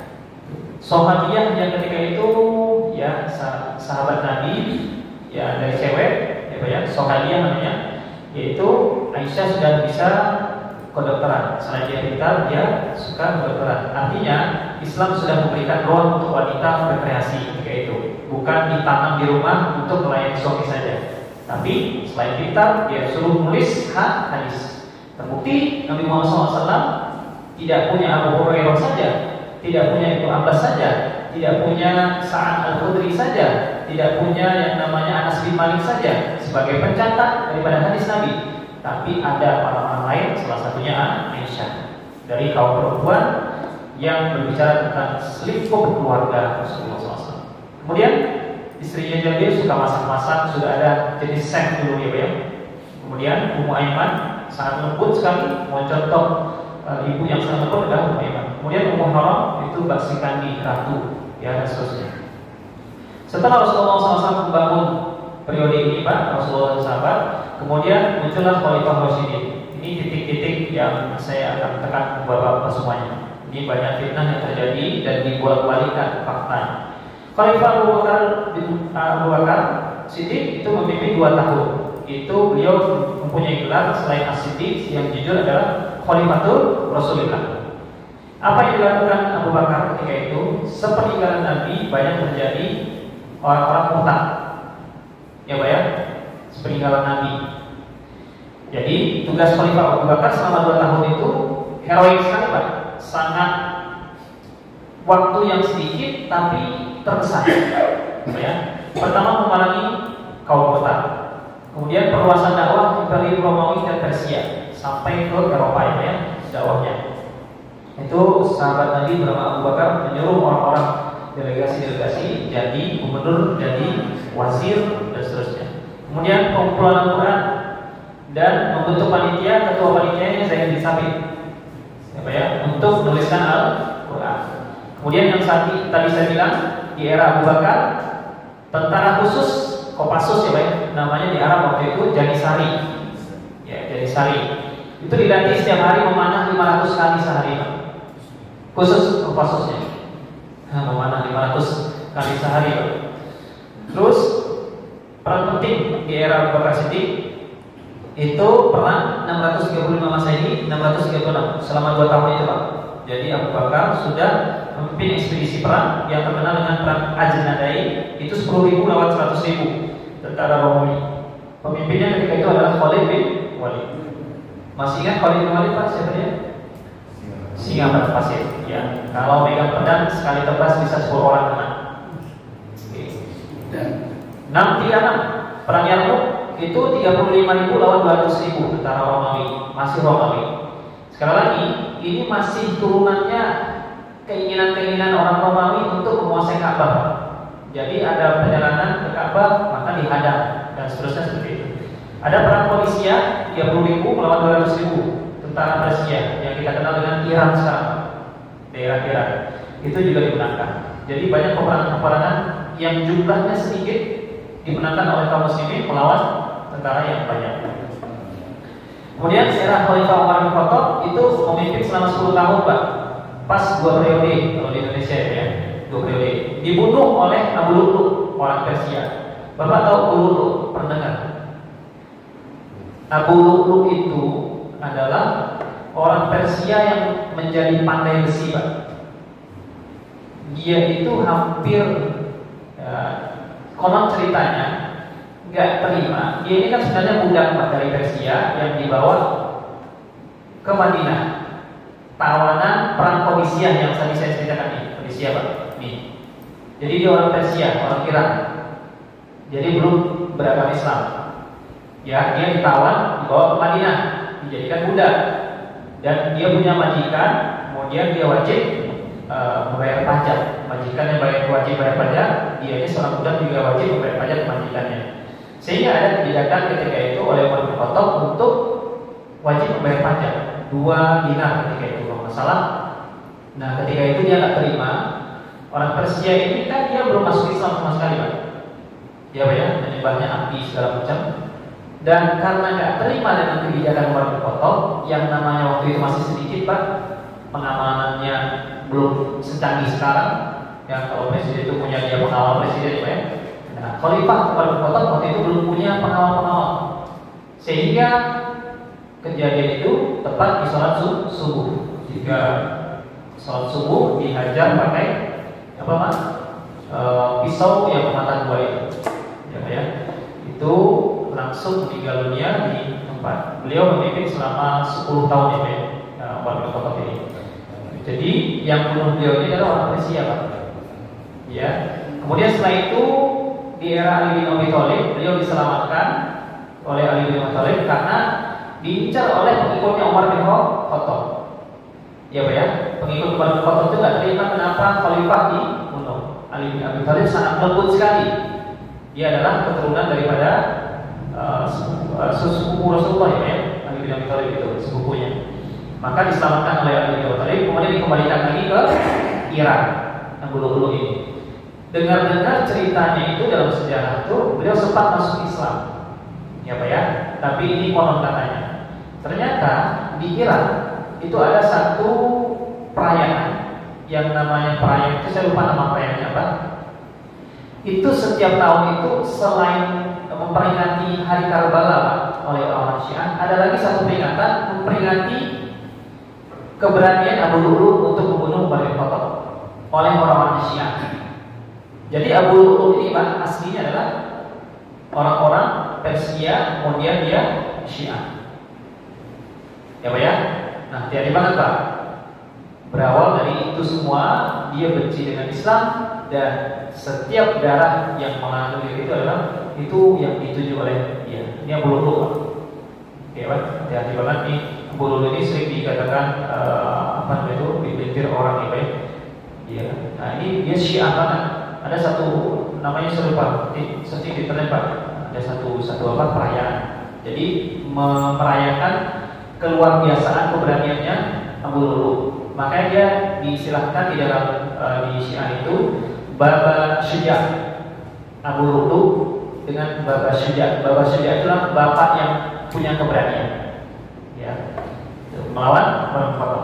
Sahabiah yang ketika itu ya sahabat Nabi, ya dari cewek, ya Pak ya, Sahabiah namanya, yaitu Aisyah sudah bisa kedokteran. Selain dia pintar, dia suka kedokteran. Artinya Islam sudah memberikan ruang untuk wanita berkreasi ketika itu, bukan ditanam di rumah untuk melayani suami saja. Tapi selain pintar, dia suruh nulis hadis. Terbukti Nabi Muhammad shallallahu alaihi wasallam tidak punya Abu Hurairah saja, tidak punya Ibnu Abbas saja, tidak punya Sa'ad Al-Khudri saja, tidak punya yang namanya Anas bin Malik saja sebagai pencatat daripada hadis Nabi. Tapi ada orang-orang lain, salah satunya Aisyah dari kaum perempuan yang berbicara tentang selingkuh keluarga Rasulullah shallallahu alaihi wasallam. Kemudian istrinya Jabir suka masak-masak, sudah ada jenis chef dulu ya Pak ya. Kemudian Ummu Aiman sangat lembut sekali, mau contoh uh, ibu yang sangat lembut adalah Ummu Aiman. Kemudian Ummu Haram itu baksikan di ratu, ya dan seterusnya. Setelah Rasulullah shallallahu alaihi wasallam membangun periode ini Pak, Rasulullah dan sahabat, kemudian muncullah Khalifah Rasyidin. Ini titik-titik yang saya akan tekan kepada Bapak semuanya. Ini banyak fitnah yang terjadi dan dibolak-balikkan faktanya. Khalifah Abu Bakar bin Abu Bakar Siddiq itu memimpin dua tahun. Itu beliau mempunyai gelar selain As-Siddiq yang jujur adalah Khalifatul Rasulullah. Apa yang dilakukan Abu Bakar ketika itu? Sepeninggalan Nabi banyak terjadi orang-orang murtad. Ya Pak ya, sepeninggalan Nabi. Jadi tugas Khalifah Abu Bakar selama dua tahun itu heroik sekali Pak. Sangat waktu yang sedikit tapi terkesan. Ya. Pertama memerangi kaum murtad. Kemudian perluasan dakwah Imperium Romawi dan Persia sampai ke Eropa ya, dakwahnya. Itu sahabat Nabi bernama Abu Bakar menyuruh orang-orang delegasi-delegasi jadi gubernur, jadi wazir dan seterusnya. Kemudian pengumpulan Al-Quran dan membentuk panitia, ketua panitianya Zaid bin Sabit, ya, ya, untuk menuliskan Al-Quran. Kemudian yang saat tadi saya bilang di era Abu Bakar, tentara khusus Kopassus ya Pak, namanya di Arab waktu itu Janisari, ya Janisari. Itu dilatih setiap hari memanah lima ratus kali sehari Pak. Khusus Kopassusnya, nah, memanah lima ratus kali sehari Pak. Terus peran penting di era Abu Bakar Siddiq itu perang enam ratus tiga puluh lima Masehi, enam ratus tiga puluh enam selama dua tahun itu Pak. Jadi Abu Bakar sudah memimpin ekspedisi perang yang terkenal dengan perang Ajnadain, itu sepuluh ribu lawan seratus ribu tentara Romawi. Pemimpinnya ketika itu adalah Khalid bin Walid. Masih ingat Khalid bin Walid Pak siapa dia? Singa pada pasir. Ya, kalau megang pedang sekali tebas bisa sepuluh orang kena. enam tiga enam perang Yarmuk itu tiga puluh lima ribu lawan dua ratus ribu tentara Romawi, masih Romawi. Sekali lagi, ini masih turunannya keinginan-keinginan orang Romawi untuk menguasai Ka'bah. Jadi ada perjalanan ke Ka'bah maka dihadang dan seterusnya seperti itu. Ada perang Ponisia tiga puluh ribu melawan dua ratus ribu tentara Persia yang kita kenal dengan Iran sekarang, daerah Iran. Itu juga dimenangkan. Jadi banyak peperangan-peperangan yang jumlahnya sedikit dimenangkan oleh kaum muslimin melawan tentara yang banyak. Kemudian era Khalifah Umar bin Khattab itu memimpin selama sepuluh tahun, Pak. Pas dua periode kalau di Indonesia ya, dua periode. Dibunuh oleh Abu Lu'lu, orang Persia. Bapak tahu Abu Lu'lu, pernah dengar? Abu Lu'lu itu adalah orang Persia yang menjadi pandai besi, Pak. Dia itu hampir ya, konon ceritanya nggak terima. Dia ini kan sebenarnya budak Pak dari Persia yang dibawa ke Madinah. Tawanan perang Qadisiyah yang tadi saya ceritakan nih, Qadisiyah Pak. Nih. Jadi dia orang Persia, orang Iran. Jadi belum beragama Islam. Ya, dia ditawan, dibawa ke Madinah, dijadikan budak. Dan dia punya majikan, kemudian dia wajib uh, membayar pajak. Majikan yang bayar, wajib bayar pajak, dia ini seorang budak juga wajib membayar pajak ke majikannya. Sehingga ada kebijakan ketika itu oleh Umar bin Khattab untuk wajib membayar pajak dua dinar ketika itu kalau nggak salah. Nah ketika itu dia nggak terima. Orang Persia ini kan dia belum masuk Islam sama sekali, Pak. Ya Pak ya, menyembahnya api segala macam. Dan karena nggak terima dengan kebijakan Umar bin Khattab yang namanya waktu itu masih sedikit, Pak, pengamanannya belum secanggih sekarang. Ya kalau presiden itu punya dia pengawal presiden, Pak ya. Nah, Khalifah Umar bin Khattab waktu itu belum punya pengawal-pengawal, sehingga kejadian itu tepat di sholat subuh. Jika sholat subuh dihajar pakai apa Mas? E, pisau yang memakan buah itu, ya Pak ya. Itu langsung meninggal dunia di tempat. Beliau memimpin selama sepuluh tahun ya Pak ya, Umar bin Khattab ini. Jadi yang bunuh beliau ini adalah orang Persia, Pak. Ya. Kemudian setelah itu di era Ali bin Abi Thalib beliau diselamatkan oleh Ali bin Abi Thalib karena diincar oleh pengikutnya Umar bin Khattab. Ya Pak ya, pengikut Umar bin Khattab itu nggak terima kenapa Khalifah dibunuh. Ali bin Abi Thalib sangat lembut sekali. Dia adalah keturunan daripada uh, sepupu Rasulullah ya Pak ya, Ali bin Abi Thalib itu sepupunya. Maka diselamatkan oleh Ali bin Abi Thalib, kemudian dikembalikan lagi ke Iran yang dulu-dulu ini. Dengar-dengar ceritanya itu dalam sejarah itu beliau sempat masuk Islam, ya Pak ya. Tapi ini konon katanya. Ternyata di Iran itu ada satu perayaan yang namanya perayaan itu saya lupa nama perayaannya apa. Itu setiap tahun itu selain memperingati Hari Karbala oleh orang Syiah, ada lagi satu peringatan memperingati keberanian Abu Lu'lu untuk membunuh Umar bin Khattab oleh orang-orang Syiah. Jadi Abu Lu'lu ini Pak aslinya adalah orang-orang Persia, kemudian dia Syiah. Ya Pak ya. Nah, hati-hati banget Pak. Berawal dari itu semua, dia benci dengan Islam dan setiap darah yang mengalir itu adalah itu yang dituju oleh dia. Ini Abu Lu'lu Pak. Ya Pak, hati-hati banget nih. Abu Lu'lu ini sering dikatakan uh, apa namanya itu dipelintir orang ya Pak ya. Dia. Nah, ini dia Syiah banget. Ada satu namanya saya lupa, searching di internet Pak. Ada satu satu apa perayaan. Jadi merayakan keluar biasaan keberaniannya Abu Lu'lu. Makanya dia disilahkan di dalam uh, di Syiah itu Baba Syuja. Abu Lu'lu dengan Baba Syuja. Baba Syuja itulah bapak yang punya keberanian. Ya. Melawan Umar bin Khattab.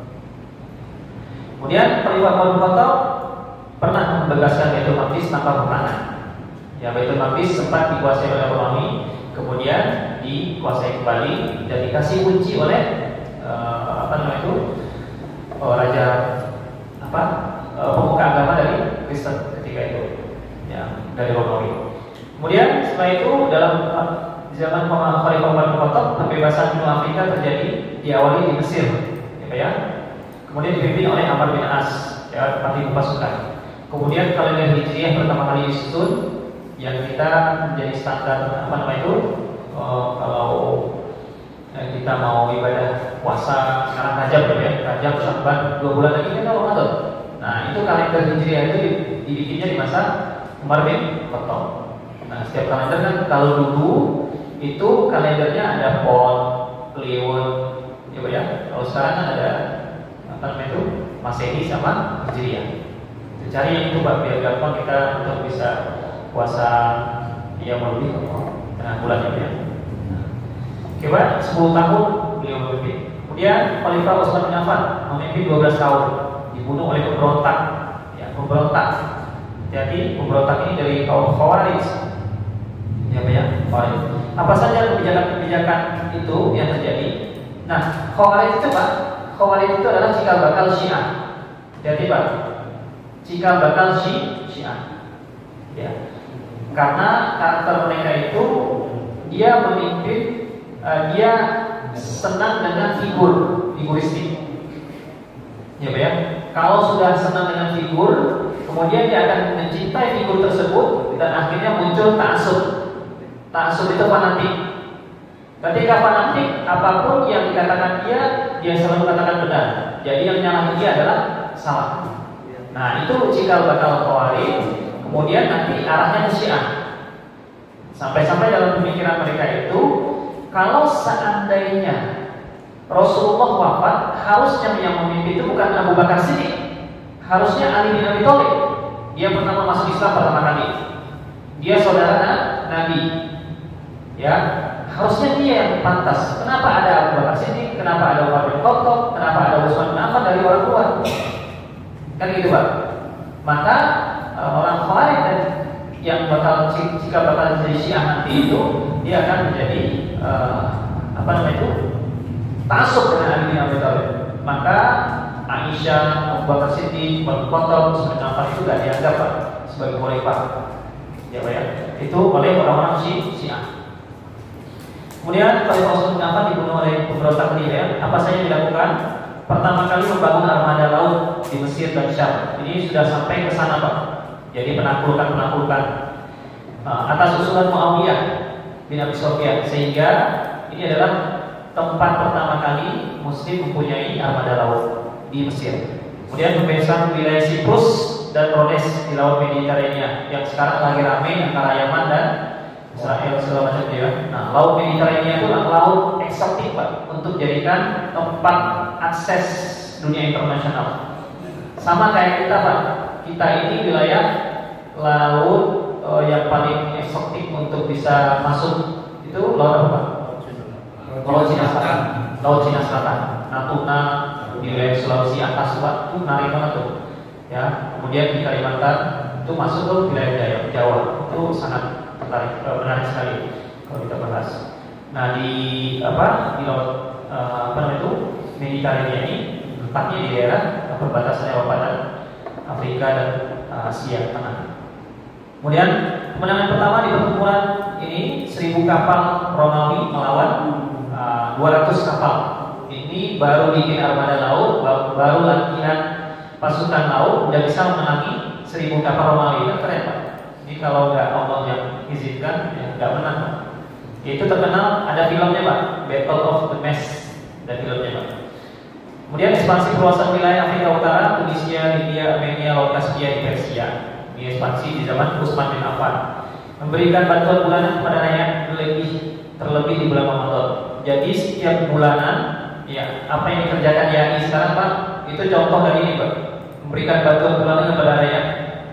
Kemudian Khalifah Umar bin Khattab pernah membebaskan Baitul Maqdis tanpa peperangan. Ya, Baitul Maqdis sempat dikuasai oleh Romawi, kemudian dikuasai kembali dan dikasih kunci oleh uh, apa namanya itu uh, raja apa uh, pemuka agama dari Kristen ketika itu, ya dari Romawi. Kemudian setelah itu dalam uh, zaman Khalifah Umar bin Khattab pembebasan benua Afrika terjadi diawali di Mesir, ya Pak ya. Kemudian dipimpin oleh Amr bin As, ya parti pasukan. Kemudian kalender Hijriah pertama kali disusun yang kita menjadi standar apa namanya itu uh, kalau uh, kita mau ibadah puasa sekarang Rajab ya, Rajab Sya'ban dua bulan lagi kita Ramadan. Nah itu kalender Hijriah itu dibikinnya di masa Umar bin Khattab. Nah setiap kalender kan kalau dulu itu kalendernya ada Pon, Kliwon, ya Pak ya. Kalau sekarang kan ada apa namanya itu Masehi sama Hijriah. Cari yang itu Pak biar gampang kita untuk bisa puasa yang lebih tengah bulan ya. Oke Pak, sepuluh tahun beliau memimpin. Kemudian Khalifah Utsman bin Affan memimpin dua belas tahun, dibunuh oleh pemberontak. Ya, pemberontak. Jadi pemberontak ini dari kaum Khawarij. Ya Pak ya, Khawarij. Apa saja kebijakan-kebijakan itu yang terjadi? Nah, Khawarij itu Pak, Khawarij itu adalah cikal bakal Syiah. Jadi Pak, cikal bakal Syiah. Ya. Karena karakter mereka itu dia memimpin, uh, dia senang dengan figur, figuristik. Ya Pak ya. Kalau sudah senang dengan figur, kemudian dia akan mencintai figur tersebut dan akhirnya muncul ta'assub. Ta'assub itu fanatik. Ketika fanatik, apapun yang dikatakan dia, dia selalu katakan benar. Jadi yang nyalahin dia adalah salah. Nah itu cikal bakal Khawarij. Kemudian nanti arahnya ke Syiah. Sampai-sampai dalam pemikiran mereka itu, kalau seandainya Rasulullah wafat, harusnya yang memimpin itu bukan Abu Bakar Siddiq, harusnya Ali bin Abi Thalib. Dia pertama masuk Islam pertama kali. Dia saudara Nabi. Ya, harusnya dia yang pantas. Kenapa ada Abu Bakar Siddiq? Kenapa ada Umar bin Khattab? Kenapa ada Utsman bin Affan dari orang luar? Kan gitu Pak. Maka orang Khawarij dan yang bakal jika bakal jadi Syiah nanti itu dia akan menjadi uh, apa namanya itu ta'assub dengan Ali bin Abi Thalib. Maka Aisyah, Abu Bakar Siddiq, Umar bin Khattab, Utsman bin Affan itu tidak dianggap Pak sebagai khalifah. Ya Pak ya. Itu oleh orang-orang Syiah. Kemudian Khalifah Utsman bin Affan dibunuh oleh pemberontak ini ya. Apa saja yang dilakukan? Pertama kali membangun armada laut di Mesir dan Syam. Ini sudah sampai ke sana Pak. Jadi penaklukan-penaklukan uh, atas usulan Muawiyah bin Abi Sufyan, sehingga ini adalah tempat pertama kali Muslim mempunyai armada laut di Mesir. Kemudian pembebasan wilayah Siprus dan Rhodes di Laut Mediterania yang sekarang lagi ramai antara Yaman dan Israel segala macam ya. Nah, Laut Mediterania itu adalah laut eksotik Pak untuk jadikan tempat akses dunia internasional. Sama kayak kita Pak. Kita ini wilayah laut uh, yang paling eksotik untuk bisa masuk itu laut apa? Laut Cina Selatan. Laut Cina Selatan. Natuna di wilayah Sulawesi atas Pak itu menarik banget tuh. Ya, kemudian di Kalimantan itu masuk ke wilayah Jawa. Itu sangat menarik, menarik sekali kalau kita bahas. Nah di apa di laut uh, apa namanya itu Mediterania ini tempatnya di daerah perbatasan Eropa dan Afrika dan uh, Asia Tengah. Kemudian kemenangan pertama di pertempuran ini seribu kapal Romawi melawan uh, dua ratus kapal. Ini baru bikin armada laut, baru latihan pasukan laut, udah bisa memenangi seribu kapal Romawi. Kan keren Pak. Ini kalau nggak Allah yang izinkan, ya nggak menang Pak. Itu terkenal, ada filmnya Pak, Battle of the Mesh, ada filmnya Pak. Kemudian ekspansi perluasan wilayah Afrika Utara, Tunisia, Libya, Armenia, Laut Kaspia di Persia. Ini ekspansi di zaman Utsman bin Affan. Memberikan bantuan bulanan kepada rakyat lebih terlebih di bulan Ramadan. Jadi setiap bulanan, ya apa yang dikerjakan Y A I sekarang Pak, itu contoh dari ini Pak. Memberikan bantuan bulanan kepada rakyat.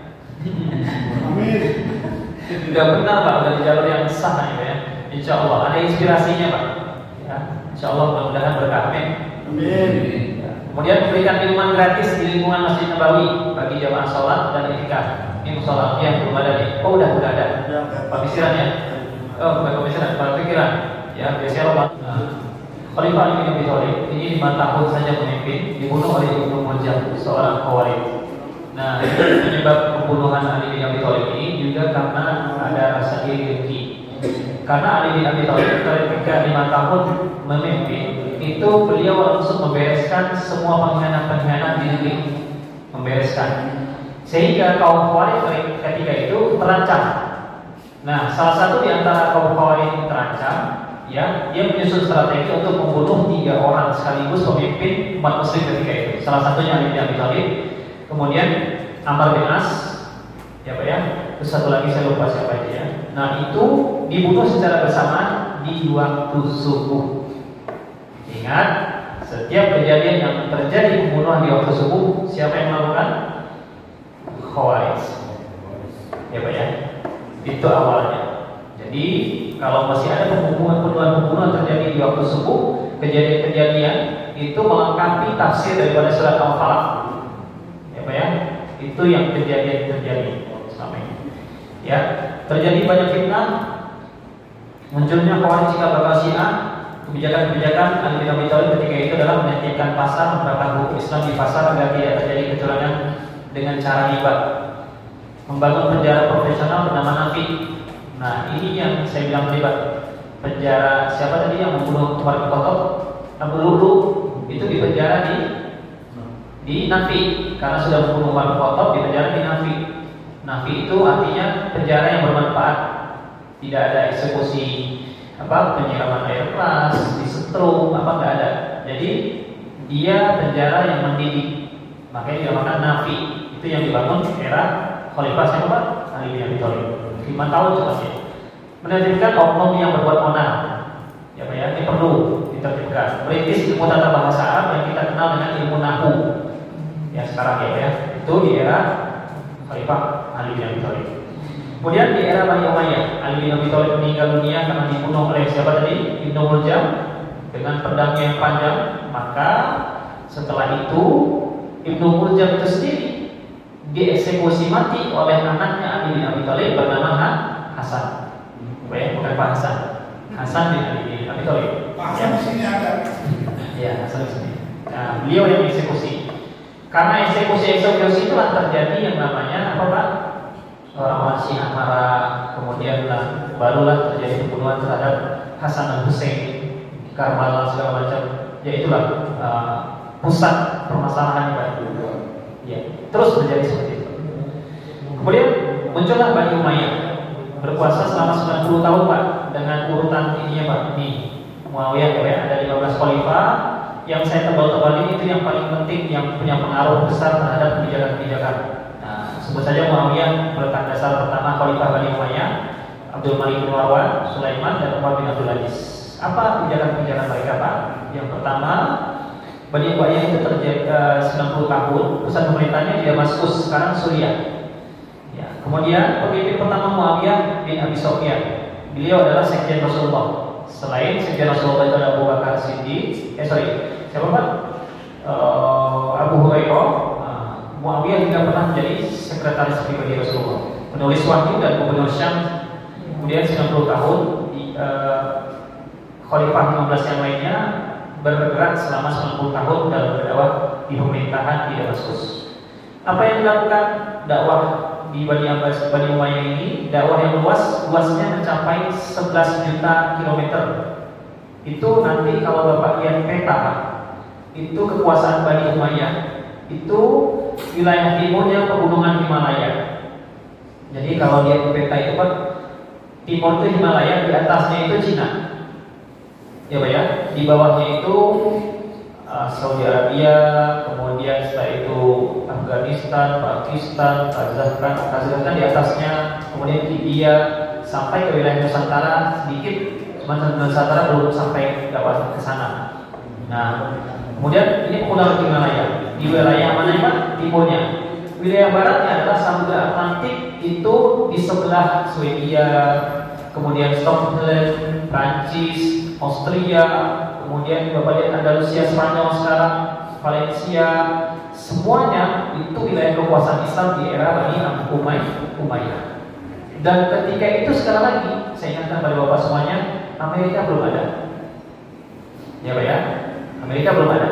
Amin. Sudah benar Pak, sudah di jalur yang sah ini ya. Insya Allah ada inspirasinya Pak. Ya, Insya Allah mudah-mudahan berkah. Amin. Amin. Kemudian memberikan minuman gratis di lingkungan Masjid Nabawi bagi jamaah sholat dan itikaf. Ini sholat yang belum ada nih. Oh udah udah ada. Pemisiran ya? Oh bukan pemisiran, pikiran. Ya biasanya Ramadan. Nah, Khalifah Ali bin Abi Thalib ini lima tahun saja memimpin, dibunuh oleh Ibnu Muljam, seorang Khawarij. Nah penyebab pembunuhan Ali bin Abi Thalib ini juga karena ada rasa iri dengki. Karena Ali bin Abi Thalib ketika lima tahun memimpin itu beliau langsung membereskan semua pengkhianat-pengkhianat di negeri, membereskan sehingga kaum Khawarij ketika itu terancam Nah, salah satu di antara kaum Khawarij terancam, ya, dia menyusun strategi untuk membunuh tiga orang sekaligus pemimpin umat Muslim ketika itu. Salah satunya Ali bin Abi Thalib, kemudian Ammar bin As, ya Pak ya, terus satu lagi saya lupa siapa itu ya. Nah, itu dibunuh secara bersamaan di waktu subuh. Ingat, setiap kejadian yang terjadi pembunuhan di waktu subuh, siapa yang melakukan? Khawarij, ya Pak ya. Itu awalnya. Jadi kalau masih ada pembunuhan-pembunuhan terjadi di waktu subuh, kejadian-kejadian itu melengkapi tafsir daripada surat Al-Falaq. Ya Pak ya, itu yang kejadian terjadi selama ini. Ya, terjadi banyak fitnah, munculnya Khawarij sikap bakal Syiah, kebijakan-kebijakan Ali bin Abi Thalib ketika itu adalah menyetiapkan pasar, menerapkan hukum Islam di pasar agar tidak terjadi kecurangan dengan cara riba. Membangun penjara profesional bernama Nafi. Nah, ini yang saya bilang terlibat. Penjara siapa tadi yang membunuh Umar bin Khattab? Abu Lulu itu di penjara di di Nafi karena sudah membunuh Umar bin Khattab, di penjara di Nafi. Nafi itu artinya penjara yang bermanfaat. Tidak ada eksekusi apa penyiraman air keras, disetrum apa enggak ada. Jadi dia penjara yang mendidik. Makanya dinamakan Nafi. Itu yang dibangun era Khalifah siapa? Ali bin Abi Thalib. Lima tahun cepatnya. Menertibkan oknum yang berbuat onar. Ya Pak ya, ini perlu ditertibkan. Merintis ilmu tata bahasa Arab yang kita kenal dengan ilmu nahu. Ya sekarang ya Pak ya. Itu di era Khalifah Ali bin Abi Thalib. Kemudian di era Bani Umayyah, Ali bin Abi Thalib meninggal dunia karena dibunuh oleh siapa tadi? Ibnu Muljam dengan pedangnya yang panjang. Maka setelah itu Ibnu Muljam itu sendiri dieksekusi mati oleh anaknya Ali bin Abi Thalib bernama Hasan. Baik, bukan Pak Hasan. Hasan bin Ali bin Abi Thalib. Pak Hasan di sini ada. Ya, Hasan di sini. Nah, beliau yang dieksekusi. Karena eksekusi-eksekusi itulah terjadi yang namanya apa Pak? Orang-orang Syiah marah, kemudian lah, barulah terjadi pembunuhan terhadap Hasan dan Hussein, Karbala segala macam. Ya itulah uh, pusat permasalahan Pak. Ya, terus terjadi seperti itu. Kemudian muncullah Bani Umayyah berkuasa selama sembilan puluh tahun Pak dengan urutan ininya Pak. Ini Muawiyah ya, ada lima belas khalifah. Yang saya tebal-tebal ini itu yang paling penting, yang punya pengaruh besar terhadap kebijakan-kebijakan. Nah, sebut saja Muawiyah meletak dasar pertama khalifah Bani Umayyah, Abdul Malik bin Marwan, Sulaiman dan Umar bin Abdul Aziz. Apa kebijakan-kebijakan mereka Pak? Yang pertama, Bani Umayyah itu terjadi uh, sembilan puluh tahun, pusat pemerintahnya di Damaskus, sekarang Suriah. Ya, kemudian pemimpin pertama Muawiyah bin Abi Sufyan. Beliau adalah sekjen Rasulullah. Selain sekjen Rasulullah itu ada Abu Bakar Siddiq, eh sorry, siapa Pak? Uh, Abu Hurairah. Uh, Muawiyah juga pernah menjadi sekretaris pribadi Rasulullah, penulis wahyu dan gubernur Syam. Kemudian sembilan puluh tahun di uh, Khalifah lima belas yang lainnya bergerak selama sembilan puluh tahun dalam berdakwah di pemerintahan di Damaskus. Apa yang dilakukan dakwah di Bani Abbas, Bani Umayyah ini? Dakwah yang luas, luasnya mencapai sebelas juta kilometer. Itu nanti kalau Bapak lihat peta, itu kekuasaan Bani Umayyah, itu wilayah timurnya pegunungan Himalaya. Jadi kalau lihat peta itu Pak, timur itu Himalaya, di atasnya itu Cina. Ya Pak ya, di bawahnya itu uh, Saudi Arabia, kemudian setelah itu Afghanistan, Pakistan, Kazakhstan, Kazakhstan di atasnya, kemudian Libya sampai ke wilayah Nusantara sedikit, cuma Nusantara belum sampai dakwah ke sana. Nah, kemudian ini pegunungan Himalaya. Di wilayah mana Pak? Timurnya. Wilayah baratnya adalah Samudra Atlantik, itu di sebelah Swedia, kemudian Stockholm, Prancis, Austria, kemudian Bapak lihat Andalusia, Spanyol sekarang, Valencia, semuanya itu wilayah kekuasaan Islam di era Bani Umayyah. Dan ketika itu sekali lagi, saya ingatkan pada Bapak semuanya, Amerika belum ada. Ya Pak ya, Amerika belum ada.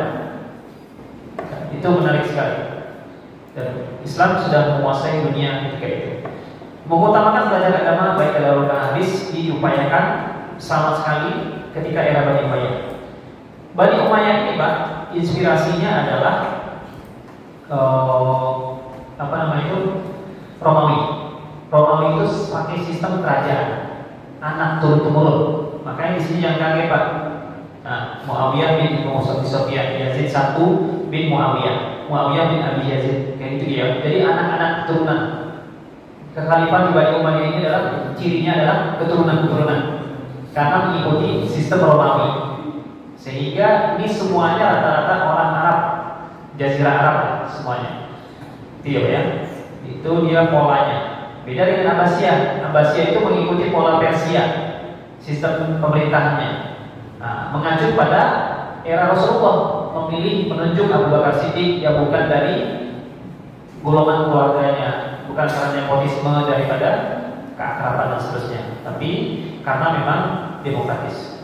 Itu menarik sekali. Dan Islam sudah menguasai dunia ketika itu. Mengutamakan belajar agama baik dalam hadis diupayakan sama sekali ketika era Bani Umayyah. Bani Umayyah ini Pak, inspirasinya adalah uh, apa namanya itu Romawi. Romawi itu pakai sistem kerajaan, anak turun-temurun. Makanya di sini yang kaget Pak. Nah, Muawiyah bin Abi Sufyan, Yazid satu bin Muawiyah, Muawiyah bin Abi Yazid, kayak gitu ya. Jadi anak-anak keturunan. Kekhalifahan di Bani Umayyah ini adalah cirinya adalah keturunan-keturunan karena mengikuti sistem Romawi. Sehingga ini semuanya rata-rata orang Arab, Jazirah Arab semuanya. Itu ya. Itu dia polanya. Beda dengan Abbasiyah. Abbasiyah itu mengikuti pola Persia, sistem pemerintahannya. Nah, mengacu pada era Rasulullah, memilih menunjuk Abu Bakar Siddiq yang bukan dari golongan keluarganya, bukan karena nepotisme daripada keakraban dan seterusnya, tapi karena memang demokratis.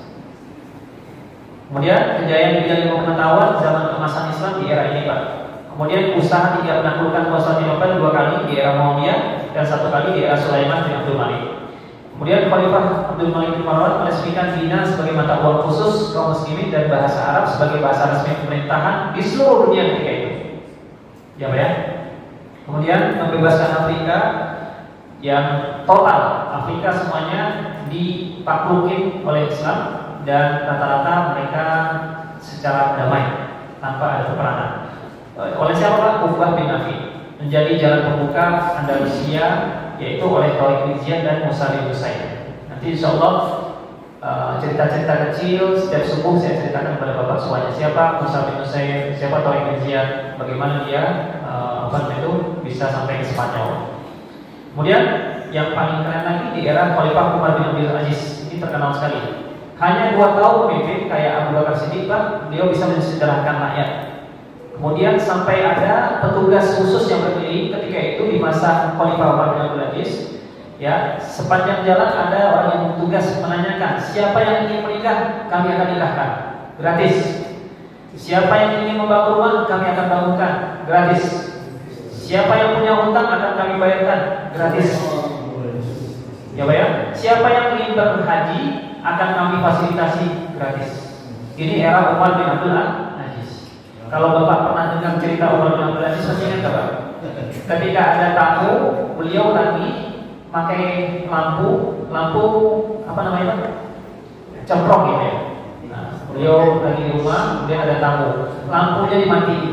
Kemudian kejayaan di bidang ilmu pengetahuan zaman keemasan Islam di era ini Pak. Kemudian usaha tidak menaklukkan Konstantinopel dua kali di era Umayyah dan satu kali di era Sulaiman bin Abdul Malik. Kemudian Khalifah Abdul Malik bin Marwan meresmikan dinar sebagai mata uang khusus kaum muslimin dan bahasa Arab sebagai bahasa resmi pemerintahan di seluruh dunia ketika itu. Ya Pak ya. Kemudian membebaskan Afrika yang total, Afrika semuanya dipaklukin oleh Islam dan rata-rata mereka secara damai tanpa ada peperangan. Oleh siapa Pak? Uqbah bin Affan menjadi jalan pembuka Andalusia, yaitu oleh Tariq bin Ziyad dan Musa bin Husain. Nanti insya Allah uh, cerita-cerita kecil setiap subuh saya ceritakan kepada Bapak semuanya. Siapa Musa bin Husain, siapa Tariq bin Ziyad, bagaimana dia uh, apa itu bisa sampai ke Spanyol. Kemudian yang paling keren lagi di era Khalifah Umar bin Abdul Aziz, ini terkenal sekali. Hanya dua tahun memimpin kayak Abu Bakar Siddiq Pak, beliau bisa mensejahterakan rakyat. Kemudian sampai ada petugas khusus yang berkeliling ketika itu di masa Khalifah Umar bin Abdul Aziz. Ya, sepanjang jalan ada orang yang bertugas menanyakan, siapa yang ingin menikah, kami akan nikahkan, gratis. Siapa yang ingin membangun rumah, kami akan bangunkan, gratis. Siapa yang punya hutang akan kami bayarkan, gratis. Ya Pak ya. Siapa yang ingin berhaji akan kami fasilitasi, gratis. Ini era Umar bin Abdul Aziz. Kalau Bapak pernah dengar cerita Umar bin Abdul Aziz, pasti ingat Bapak? Ketika ada tamu, beliau lagi pakai lampu, lampu apa namanya Pak? Cemprok gitu ya. Nah, beliau lagi di rumah, kemudian ada tamu, lampunya dimatiin.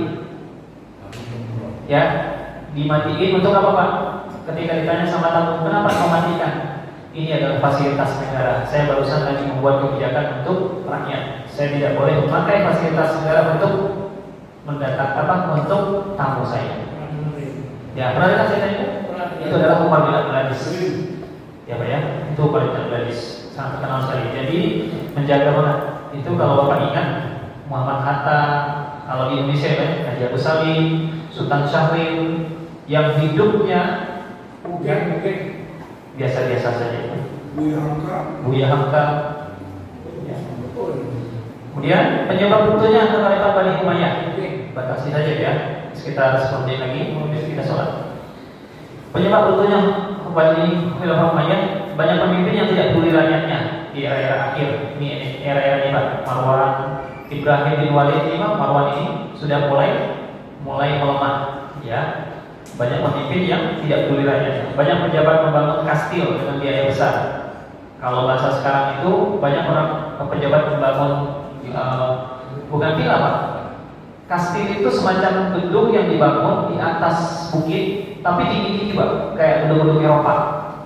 Ya, dimatiin untuk apa Pak? Ketika ditanya sama tamu, kenapa kau matikan? Ini adalah fasilitas negara. Saya barusan lagi membuat kebijakan untuk rakyat. Saya tidak boleh memakai fasilitas negara untuk mendatang apa untuk tamu saya. Ya, pernah dengar cerita itu? Itu adalah Umar bin Abdul Aziz. Ya Pak ya, itu Umar bin Abdul Aziz, sangat terkenal sekali. Jadi menjaga mana? Itu kalau Bapak ingat Muhammad Hatta, kalau di Indonesia ya, Haji Agus Salim, Sultan Syahrir, yang hidupnya Bukan, bukan. biasa-biasa saja. Buya Hamka. Buya Hamka. Ya. Kemudian penyebab runtuhnya Khalifah Bani Umayyah. Batasi saja ya, sekitar sepuluh menit lagi, kemudian kita sholat. Penyebab runtuhnya Bani Umayyah, banyak pemimpin yang tidak peduli rakyatnya di era-era akhir. Ini era-era ini Pak. Marwan, Ibrahim bin Walid ini Pak, Marwan ini sudah mulai mulai melemah. Ya, banyak pemimpin yang tidak peduli rakyatnya. Banyak pejabat membangun kastil dengan biaya besar. Kalau bahasa sekarang itu banyak orang pejabat membangun uh, bukan villa Pak. Kastil itu semacam gedung yang dibangun di atas bukit, tapi tinggi-tinggi Pak, kayak gedung-gedung Eropa.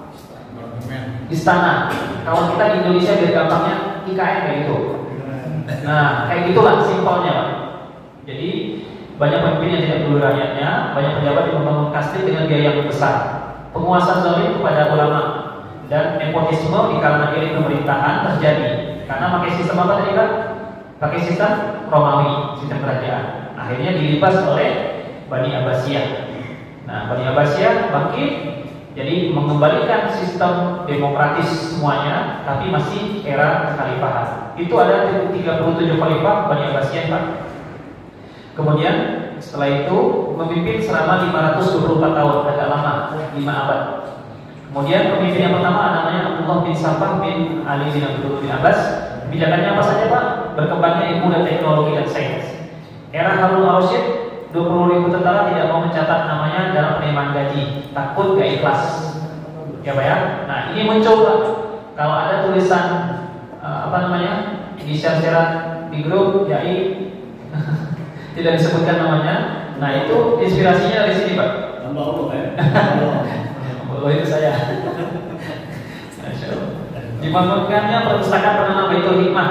Istana. Kalau kita di Indonesia biar gampangnya I K N kayak gitu. Nah, kayak gitulah simpelnya Pak. Jadi banyak pemimpin yang tidak peduli rakyatnya, banyak pejabat yang membangun kastil dengan biaya yang besar. Penguasaan zalim kepada ulama dan nepotisme di kalangan elit pemerintahan terjadi karena pakai sistem apa tadi Pak? Pakai sistem Romawi, sistem kerajaan. Akhirnya dilibas oleh Bani Abbasiyah. Nah, Bani Abbasiyah bangkit, jadi mengembalikan sistem demokratis semuanya, tapi masih era kekhalifahan. Itu ada tiga puluh tujuh khalifah Bani Abbasiyah Pak. Kemudian setelah itu memimpin selama lima ratus dua puluh empat tahun, agak lama, lima abad. Kemudian pemimpin yang pertama namanya Abdullah bin Sabah bin Ali bin Abdul bin Abbas. Kebijakannya apa saja Pak? Berkembangnya ilmu dan teknologi dan sains. Era Harun al-Rasyid, dua puluh ribu tentara tidak mau mencatat namanya dalam penerimaan gaji, takut gak ikhlas. Ya Pak ya. Nah ini muncul Pak. Kalau ada tulisan uh, apa namanya di share-sharean di grup, ya ini tidak disebutkan namanya. Nah itu inspirasinya dari sini Pak. Hamba Allah ya. Oh itu saya. Dibangunkannya perpustakaan bernama Baitul Hikmah.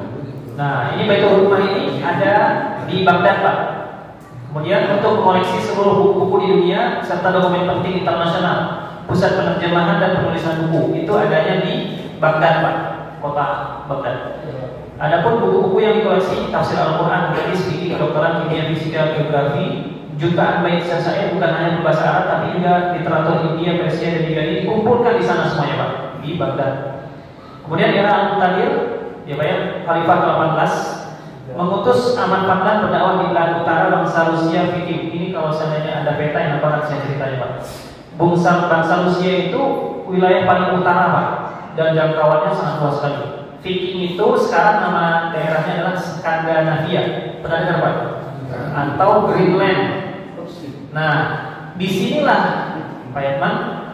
Nah ini Baitul Hikmah ini ada di Baghdad Pak. Kemudian untuk mengoleksi seluruh buku-buku di dunia serta dokumen penting internasional, pusat penerjemahan dan penulisan buku itu adanya di Baghdad Pak, kota Baghdad. Adapun buku-buku yang dikoleksi tafsir Al-Quran, hadis, fikih, kedokteran, kimia, fisika, geografi, jutaan bait syair bukan hanya berbahasa Arab tapi juga literatur India, Persia dan Yunani dikumpulkan di sana semuanya Pak, di Baghdad. Kemudian era Al-Muqtadir, ya Pak ya, Khalifah ke delapan belas mengutus Ahmad Fadlan berdakwah di belahan utara bangsa Rusia fikih. Ini kalau seandainya ada peta yang apa saya ceritanya Pak. Bangsa bangsa Rusia itu wilayah paling utara Pak, dan jangkauannya sangat luas sekali. Viking itu sekarang nama daerahnya adalah Skandinavia, pernah dengar Pak? Atau Greenland. Nah, disinilah Pak Yatman,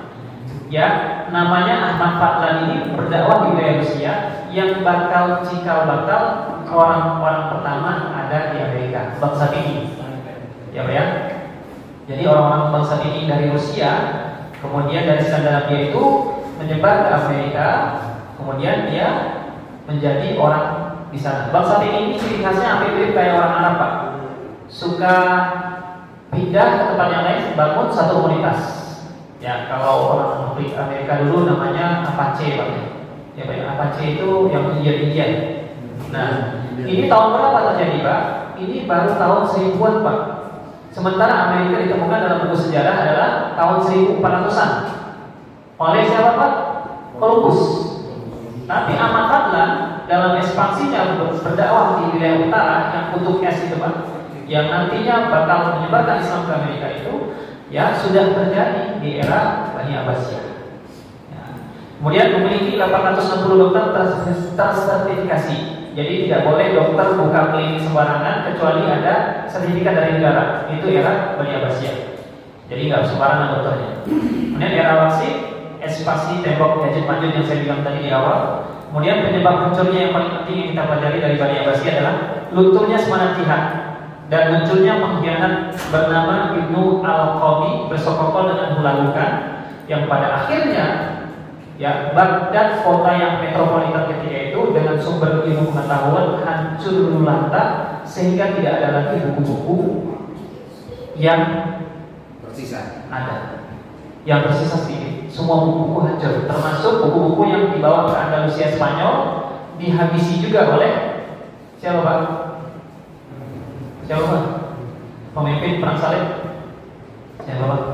ya namanya Ahmad Fadlan ini berdakwah di wilayah Rusia yang bakal cikal bakal orang-orang pertama ada di Amerika, bangsa Viking. Ya Pak ya. Jadi orang-orang bangsa Viking dari Rusia, kemudian dari Skandinavia itu menyebar ke Amerika, kemudian dia menjadi orang di sana. Bangsa Viking ini ciri khasnya hampir mirip kayak orang Arab Pak. Suka pindah ke tempat yang lain, bangun satu komunitas. Ya kalau orang Amerika dulu namanya Apache Pak. Ya Pak, Apache itu yang Indian-Indian. Nah, ini tahun berapa terjadi Pak? Ini baru tahun seribuan Pak. Sementara Amerika ditemukan dalam buku sejarah adalah tahun seribu empat ratusan. Oleh siapa Pak? Columbus. Tapi Ahmad Fadlan dalam ekspansinya berdakwah di wilayah utara yang kutub es itu Pak, yang nantinya bakal menyebarkan Islam ke Amerika itu, ya sudah terjadi di era Bani Abbasiyah. Ya. Kemudian memiliki delapan ratus enam puluh dokter tersertifikasi. Jadi tidak boleh dokter buka klinik sembarangan kecuali ada sertifikat dari negara. Itu era Bani Abbasiyah. Jadi nggak sembarangan dokternya. Kemudian era Wasit, ekspansi tembok gadget manjur yang saya bilang tadi di awal. Kemudian penyebab hancurnya yang paling penting yang kita pelajari dari Bani Abbasiyah adalah lunturnya semangat jihad dan munculnya pengkhianat bernama Ibnu Al-Qami bersekongkol dengan Hulagukan yang pada akhirnya ya Baghdad, kota yang metropolitan ketika itu dengan sumber ilmu pengetahuan hancur lulanta sehingga tidak ada lagi buku-buku yang Tersisa. ada, yang tersisa sedikit. Semua buku-buku hancur, termasuk buku-buku yang dibawa ke Andalusia Spanyol dihabisi juga oleh siapa Pak? Siapa Pak? Pemimpin perang salib? Siapa Pak?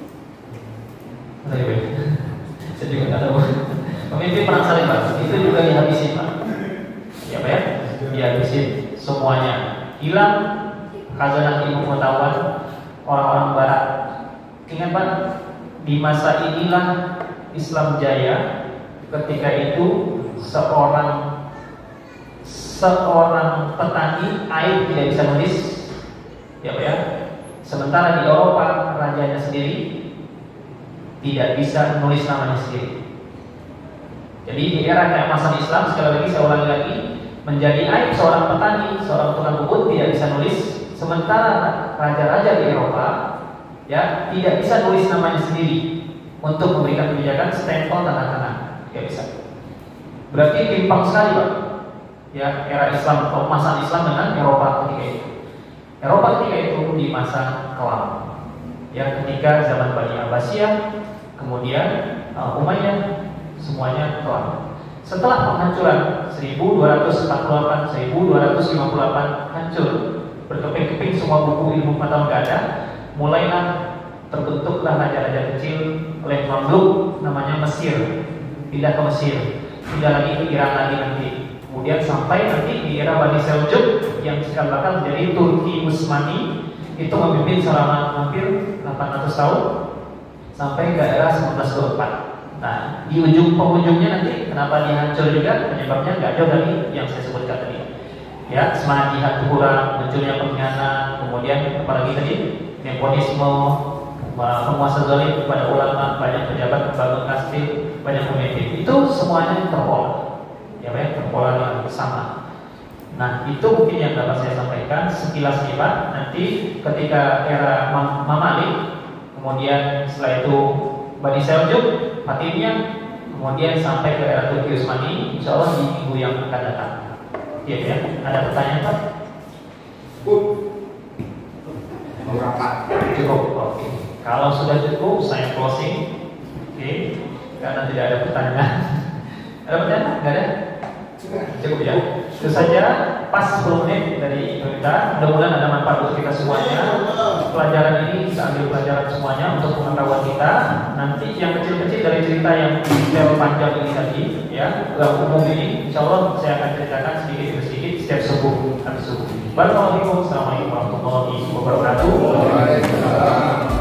Saya Saya juga tidak tahu. Pemimpin perang salib Pak, itu juga dihabisi Pak. Ya Pak ya? Dihabisi semuanya. Hilang khazanah ilmu pengetahuan orang-orang barat. Ingat Pak, di masa inilah Islam jaya. Ketika itu seorang seorang petani air tidak bisa nulis, ya Pak ya. Sementara di Eropa rajanya sendiri tidak bisa nulis namanya sendiri. Jadi di era keemasan Islam, sekali lagi saya ulangi lagi, menjadi aib seorang petani, seorang tukang kebun tidak bisa nulis, sementara raja-raja di Eropa ya tidak bisa nulis namanya sendiri untuk memberikan kebijakan stempel tanda tangan, tidak bisa. Berarti timpang sekali Pak. Ya era Islam, keemasan Islam dengan Eropa ketika itu. Eropa ketika itu di masa kelam. Ya ketika zaman Bani Abbasiyah, kemudian uh, Umayyah, semuanya kelam. Setelah penghancuran seribu dua ratus empat puluh delapan, seribu dua ratus lima puluh delapan hancur, berkeping-keping semua buku ilmu pengetahuan nggak ada, mulailah terbentuklah raja-raja kecil oleh Mamluk namanya Mesir, pindah ke Mesir, pindah lagi ke Iran lagi nanti, kemudian sampai nanti di era Bani Seljuk yang cikal bakal menjadi Turki Utsmani, itu memimpin selama hampir delapan ratus tahun sampai ke era seribu sembilan ratus dua puluh empat. Nah, di ujung penghujungnya nanti kenapa dia hancur juga, penyebabnya nggak jauh dari yang saya sebutkan tadi. Ya, semangat jihad kurang, munculnya pengkhianat, kemudian apalagi tadi nepotisme, penguasa zalim kepada ulama, banyak pejabat membangun kas semuanya terpola, ya Pak, terpola dengan sama. Nah, itu mungkin yang dapat saya sampaikan sekilas nih Pak. Nanti ketika era Mamalik, kemudian setelah itu Bani Seljuk, Fatimiyah, kemudian sampai ke era Turki Utsmani, insya Allah di minggu yang akan datang. Iya ya, ada pertanyaan Pak? Berapa? Cukup, oke. Kalau sudah cukup, saya closing. Oke, karena tidak ada pertanyaan. Ada pertanyaan? Nggak ada? Cukup ya. Itu saja, pas sepuluh menit dari kita. Mudah-mudahan ada manfaat untuk kita semuanya. Pelajaran ini kita ambil pelajaran semuanya untuk pengetahuan kita. Nanti yang kecil-kecil dari cerita yang detail panjang ini tadi, ya, yang umum ini, insya Allah saya akan ceritakan sedikit demi sedikit setiap subuh habis subuh. Assalamualaikum warahmatullahi wabarakatuh.